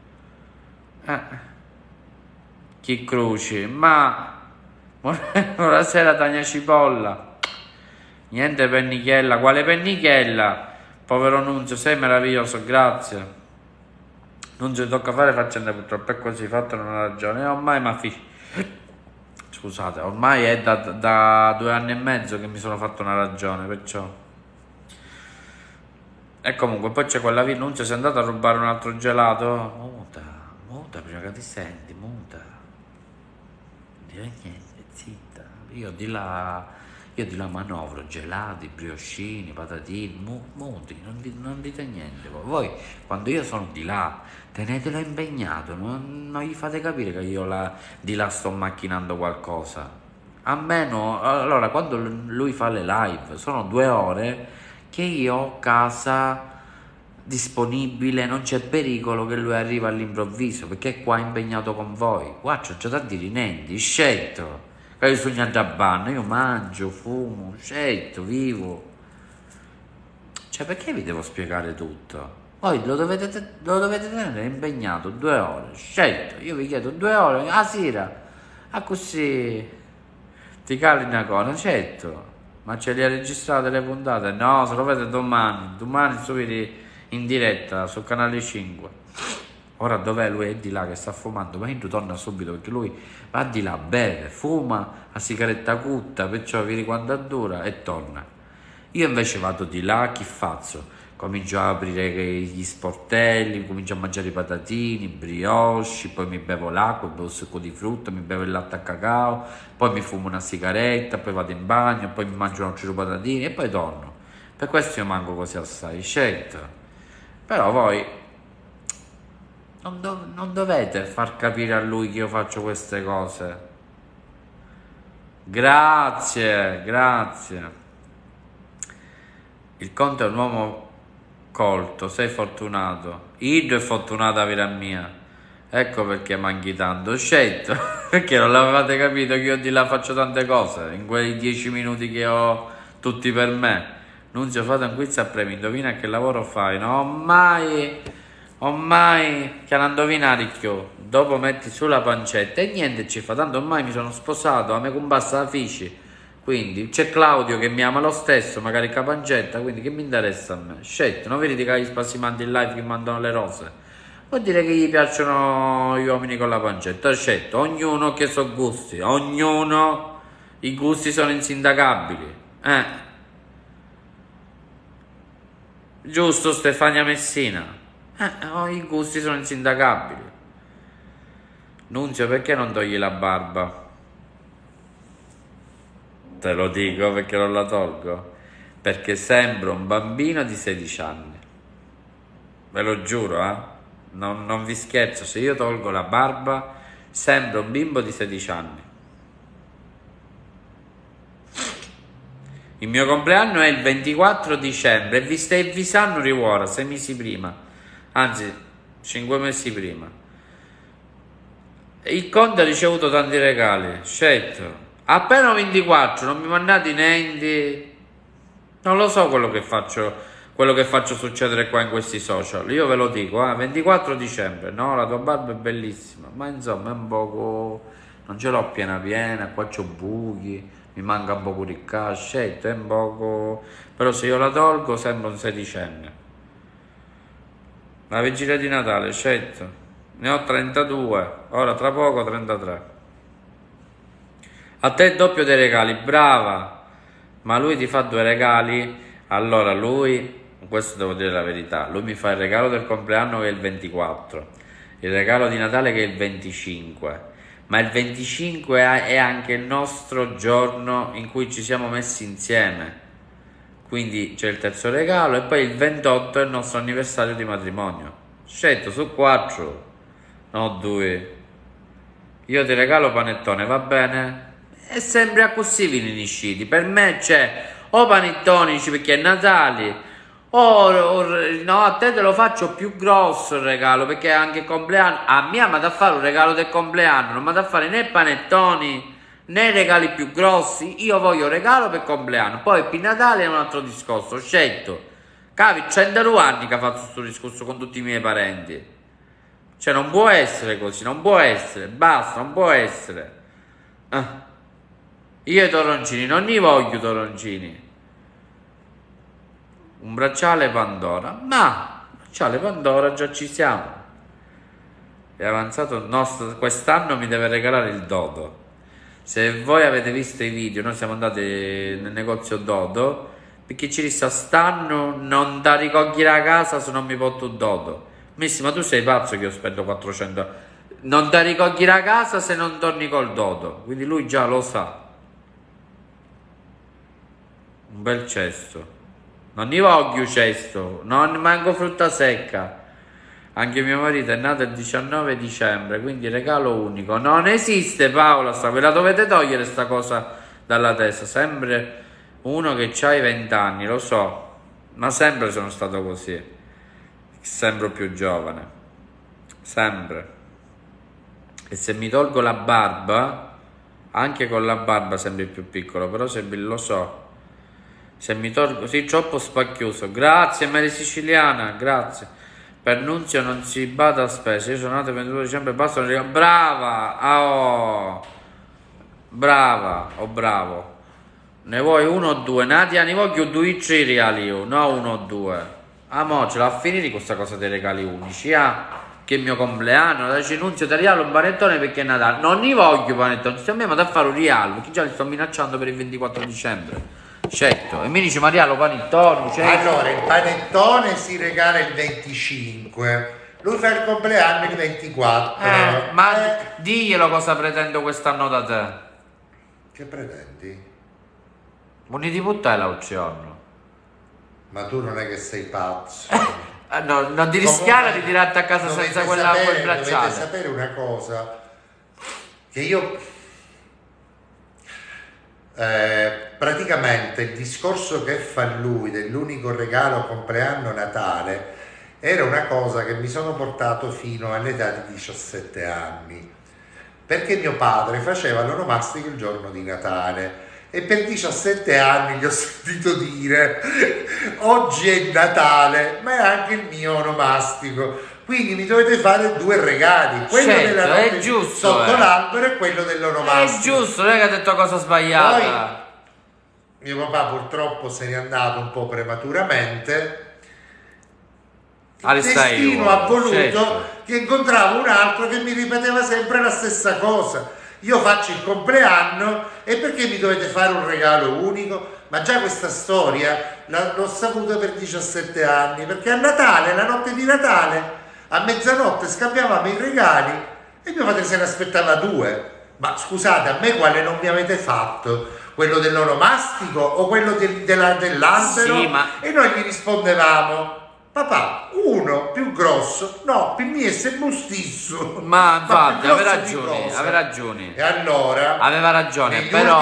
Chi cruci? Ma buonasera Tania Cipolla. Niente pennichella. Quale pennichella? Povero Nunzio, sei meraviglioso, grazie. Nunzio, tocca fare faccende purtroppo è così, fatto non ha ragione. Ormai scusate, ormai è da 2 anni e mezzo che mi sono fatto una ragione, perciò. E comunque poi c'è quella via, Nunzio, sei andato a rubare un altro gelato? Muta, prima che ti senti, muta. Non dire niente, zitta. Io di là manovro, gelati, brioscini, patatini, muti, non dite niente. Voi, quando io sono di là, tenetelo impegnato, non gli fate capire che io di là sto macchinando qualcosa. A meno, allora, quando lui fa le live, sono 2 ore che io ho casa disponibile, non c'è pericolo che lui arriva all'improvviso, perché è qua impegnato con voi. Qua c'ho già da dire niente, scelto. Che io sogno a banno, io mangio, fumo, scelto, vivo. Cioè, perché vi devo spiegare tutto? Voi lo dovete tenere impegnato 2 ore, scelto. Io vi chiedo 2 ore, a sera, a così ti cali una cosa, certo. Ma ce li ha registrate le puntate? No, se lo vedete domani subito in diretta sul canale 5. Ora dov'è? Lui è di là che sta fumando, ma Indru torna subito perché lui va di là, beve, fuma la sigaretta cutta, perciò vedi quando dura e torna. Io invece vado di là, chi faccio? Comincio a aprire gli sportelli, comincio a mangiare i patatini, brioche, poi mi bevo l'acqua, bevo il succo di frutta, mi bevo il latte a cacao, poi mi fumo una sigaretta, poi vado in bagno, poi mi mangio un altro patatini e poi torno. Per questo io manco così assai, scelto. Però voi non dovete far capire a lui che io faccio queste cose. Grazie. Il conte è un uomo colto, sei fortunato. Idro è fortunata vita mia. Ecco perché manchi tanto. Scelto, perché non l'avevate capito che io di là faccio tante cose in quei 10 minuti che ho tutti per me. Nunzio, fate un quiz a premi, indovina che lavoro fai. No, ormai che non indovinare più. Dopo metti sulla pancetta e niente ci fa, tanto ormai mi sono sposato, a me compassa la fici, quindi c'è Claudio che mi ama lo stesso, magari con la pancetta, quindi che mi interessa a me. Scelto, non vedi che gli spasimanti in live che mandano le rose? Vuol dire che gli piacciono gli uomini con la pancetta. Scelto, ognuno che so gusti, ognuno, i gusti sono insindacabili. Giusto Stefania Messina? I gusti sono insindacabili. Nunzio, perché non togli la barba? Te lo dico perché non la tolgo. Perché sembro un bambino di 16 anni. Ve lo giuro, non vi scherzo. Se io tolgo la barba, sembro un bimbo di 16 anni. Il mio compleanno è il 24 dicembre e vi stai avvisando rivuora 6 mesi prima. Anzi, 5 mesi prima. Il conte ha ricevuto tanti regali, scelto. Appena 24, non mi mandate niente. Non lo so quello che faccio succedere qua in questi social. Io ve lo dico, 24 dicembre, no, la tua barba è bellissima, ma insomma è un poco, non ce l'ho piena piena, qua c'ho buchi, mi manca un po' di cash, scelto, è un poco, però se io la tolgo sembra un sedicenne. La vigilia di Natale, scelto, ne ho 32, ora tra poco 33. A te il doppio dei regali, brava, ma lui ti fa 2 regali, allora lui, questo devo dire la verità, lui mi fa il regalo del compleanno che è il 24, il regalo di Natale che è il 25, ma il 25 è anche il nostro giorno in cui ci siamo messi insieme, quindi c'è il terzo regalo e poi il 28 è il nostro anniversario di matrimonio, scelto su 4, no 2, io ti regalo panettone, va bene? E sempre a così vieni, per me c'è o panettoni perché è Natale, no, a te lo faccio più grosso il regalo perché è anche il compleanno, a mia ma da fare un regalo del compleanno, non mi da fare né panettoni né regali più grossi, io voglio un regalo per compleanno, poi per Natale è un altro discorso, ho scelto, capi, 102 anni che ha fatto questo discorso con tutti i miei parenti, cioè non può essere così, non può essere, basta, non può essere. Io i toroncini non ne voglio toroncini. Un bracciale Pandora, ma bracciale Pandora già ci siamo. È avanzato il nostro, quest'anno mi deve regalare il Dodo. Se voi avete visto i video, noi siamo andati nel negozio Dodo, perché ci disse stanno non da ricogliere a casa se non mi porto un Dodo. Messi, ma tu sei pazzo che io spendo 400, non da ricogliere a casa se non torni col Dodo, quindi lui già lo sa. Un bel cesto, non ne voglio cesto, non manco frutta secca, anche mio marito è nato il 19 dicembre, quindi regalo unico, non esiste Paola, ve la dovete togliere sta cosa dalla testa, sempre uno che c'ha i 20 anni, lo so, ma sempre sono stato così, sembro più giovane, sempre, e se mi tolgo la barba, anche con la barba sembri più piccolo, però se lo so. Se mi tolgo, sì, troppo spacchioso. Grazie, Mary Siciliana, grazie. Per Nunzio non si bada a spese. Io sono nato il 22 dicembre, basta. Brava, brava, bravo. Ne vuoi uno o due? Nadia, ne voglio due regali io, no uno o due. Mo ce l'ha a finire questa cosa dei regali unici, che è il mio compleanno. Da Nunzio ti regalo un panettone perché è Natale. Non ne voglio panettone, stiamo a fare un regalo, perché già li sto minacciando per il 24 dicembre. Certo, e mi dice Mariano panettone, certo. Allora il panettone si regala il 25, lui fa il compleanno il 24. Ma diglielo cosa pretendo quest'anno da te. Che pretendi? Buoni di puttana un giorno. Ma tu non è che sei pazzo. No, non ti rischiare di tirarti a casa senza quel bracciale. Dovete sapere una cosa, che io praticamente il discorso che fa lui dell'unico regalo compleanno Natale era una cosa che mi sono portato fino all'età di 17 anni, perché mio padre faceva l'onomastico il giorno di Natale e per 17 anni gli ho sentito dire oggi è Natale ma è anche il mio onomastico, quindi mi dovete fare due regali, quello della notte sotto l'albero e quello dell'onomastico. È giusto, non è che ha detto cosa sbagliata. Poi mio papà purtroppo se n'è andato un po' prematuramente, il destino ha voluto che incontravo un altro che mi ripeteva sempre la stessa cosa. Io faccio il compleanno e perché mi dovete fare un regalo unico? Ma già questa storia l'ho saputa per 17 anni, perché a Natale, la notte di Natale, a mezzanotte scambiavamo i regali e mio padre se ne aspettava due. Ma scusate, a me quale non mi avete fatto? Quello dell'onomastico o quello dell'albero? Sì, ma... E noi gli rispondevamo: papà, uno più grosso, no, per me è sempre stesso. Ma infatti, aveva ragione. E allora, aveva ragione,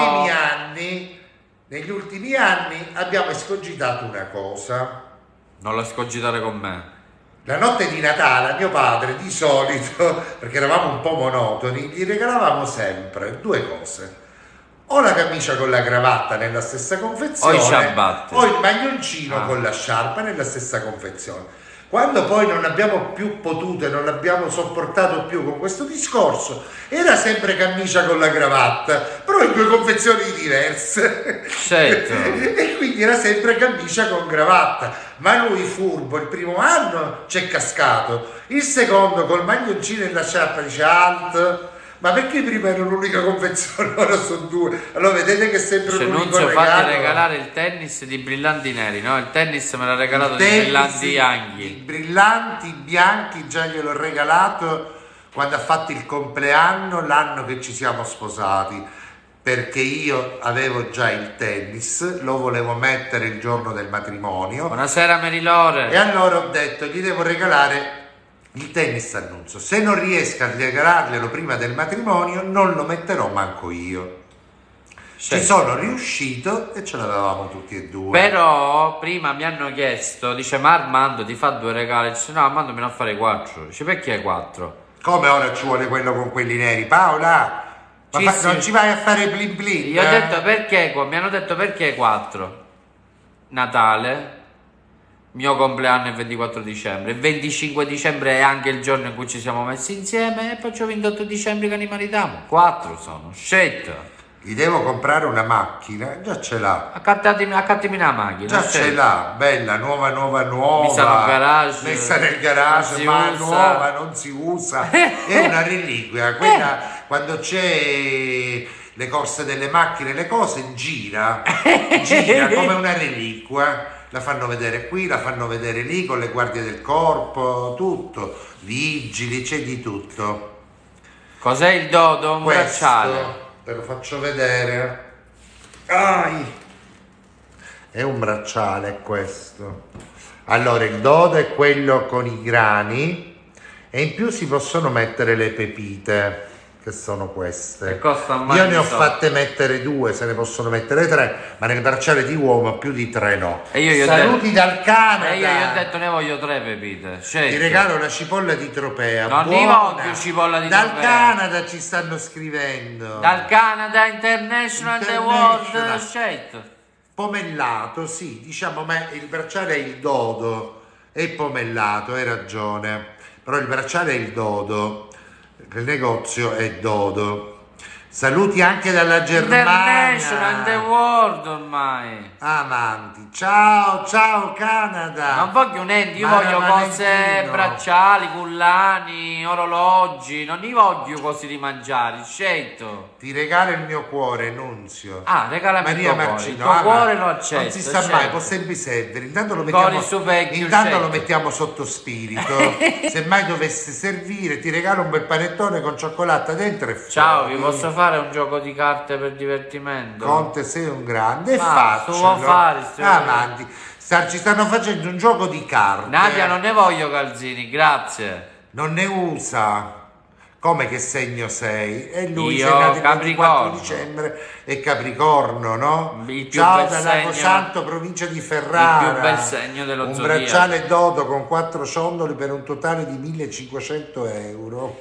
negli ultimi anni abbiamo escogitato una cosa. Non lo escogitare con me. La notte di Natale a mio padre di solito, perché eravamo un po' monotoni, gli regalavamo sempre due cose: o la camicia con la cravatta nella stessa confezione, O i ciabatte. o il maglioncino con la sciarpa nella stessa confezione. Quando poi non abbiamo più potuto e non abbiamo sopportato più con questo discorso, era sempre camicia con la cravatta, però in due confezioni diverse. Certo. E quindi era sempre camicia con cravatta. Ma lui furbo, il primo anno c'è cascato, il secondo col maglioncino e la sciarpa dice alt. Ma perché prima era un'unica confezione, ora sono due? Allora vedete che è sempre un unico Nunzio, regalo. fatti regalare il tennis di brillanti neri, no? Il tennis me l'ha regalato di brillanti I bianchi. brillanti bianchi già gliel'ho regalato quando ha fatto il compleanno, l'anno che ci siamo sposati, perché io avevo già il tennis, lo volevo mettere il giorno del matrimonio. Buonasera Merilore. E allora ho detto, gli devo regalare il tennis a Nunzio. Se non riesco a regalarglielo prima del matrimonio, non lo metterò manco io. Ci sono riuscito e ce l'avevamo tutti e due. Però prima mi hanno chiesto, dice, ma Armando ti fa due regali? Dice, no, Armando me ne fa fare 4. Dice, perché 4? Come ora ci vuole quello con quelli neri? Paola, ma Sì, non sì. ci vai a fare blin blin? Io ho detto perché, mi hanno detto perché 4? Natale, mio compleanno è il 24 dicembre, il 25 dicembre è anche il giorno in cui ci siamo messi insieme e poi c'è il 28 dicembre che ne maritiamo. 4 sono, scelta. Gli devo comprare una macchina, già ce l'ha. Accattami la macchina. Già ce l'ha, bella, nuova, Messa nel garage, messa nel garage, ma non si usa. nuova, non si usa. È una reliquia. Quella, quando c'è le corse delle macchine, le cose, gira come una reliquia. La fanno vedere qui, la fanno vedere lì, con le guardie del corpo, tutto, vigili, c'è di tutto. Cos'è il dodo? Un Questo, bracciale. te lo faccio vedere. Ai. È un bracciale questo. Allora il dodo è quello con i grani e in più si possono mettere le pepite, che sono queste. E costa un Io ne ho so. fatte mettere 2, se ne possono mettere 3, ma nel bracciale di uomo più di 3 no. E io gli ho Saluti dal Canada. E io gli ho detto ne voglio 3 pepite. Ti regalo una cipolla di tropea. Non ne buona. voglio cipolla di Dal tropea. Canada ci stanno scrivendo. Dal Canada International the World International. Shit. Pomellato, sì, diciamo, ma il bracciale è il dodo, è pomellato, hai ragione, però il bracciale è il dodo, il negozio è dodo. Saluti anche dalla International the Germania. World ormai. Amanti, ciao, ciao Canada. Non voglio niente, io Mara voglio cose, Valentino. bracciali, collani, orologi, non ne voglio cose di mangiare, scelto. Ti regalo il mio cuore, Nunzio. Ah, regalami Maria il tuo cuore, Marcino, il tuo ma cuore lo accetto. non si sa certo. mai, può sempre servire. Intanto lo Cuore mettiamo, su vecchio, intanto lo certo. mettiamo sotto spirito. Se mai dovesse servire, ti regalo un bel panettone con cioccolata dentro e fuori. Ciao, vi posso fare un gioco di carte per divertimento? Conte, sei un grande, e Ma, tu faccelo. vuoi fare sto- Amanti. Ci stanno facendo un gioco di carte. Nadia, non ne voglio calzini, grazie. Non ne usa. Come che segno sei? E lui Io, sei nato il 24 Capricorno. dicembre e Capricorno, no? Il più Ciao bel da segno- Lagosanto, provincia di Ferrara. il più bel segno dello Un zodiaco. bracciale dodo con 4 ciondoli per un totale di 1500 euro.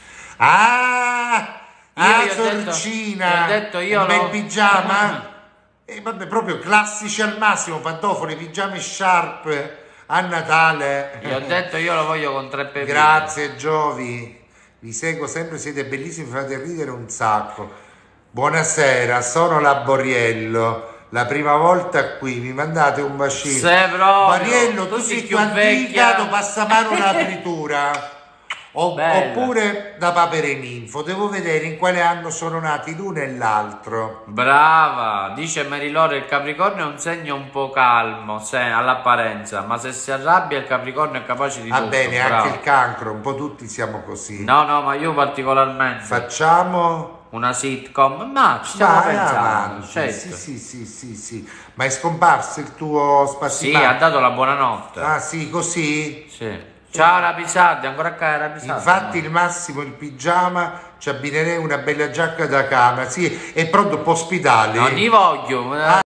Ah! Io Ah, gli ho detto- Sorcina! gli ho detto io un bel lo- pigiama? E vabbè, proprio classici al massimo, pantofoli, pigiame sharp a Natale. Gli ho detto io lo voglio con 3 pepite. Grazie Giovi, vi seguo sempre, siete bellissimi, fate ridere un sacco. Buonasera, sono la Boriello, la prima volta qui, mi mandate un bacino. Sei proprio, Boriello, tu tu sei sei più più antica, vecchia. tu passa mano un'apritura. Bella. Oppure da Papere Ninfo, devo vedere in quale anno sono nati l'uno e l'altro. Brava, dice Merilore, il Capricorno è un segno un po' calmo, all'apparenza, ma se si arrabbia il Capricorno è capace di Va tutto. bene, bravo. anche il cancro, un po' tutti siamo così. No, ma io particolarmente. Facciamo... Una sitcom, ma ci stiamo Vai pensando, avanti. certo. Sì. Ma è scomparso il tuo Sì, spaziale? ha dato la buonanotte. Ah sì, così? Sì. Ciao Rapisardi, ancora qua Rapisardi. Infatti il massimo il pigiama, ci abbinerei una bella giacca da cama, sì, è pronto per ospitare. Non ne voglio.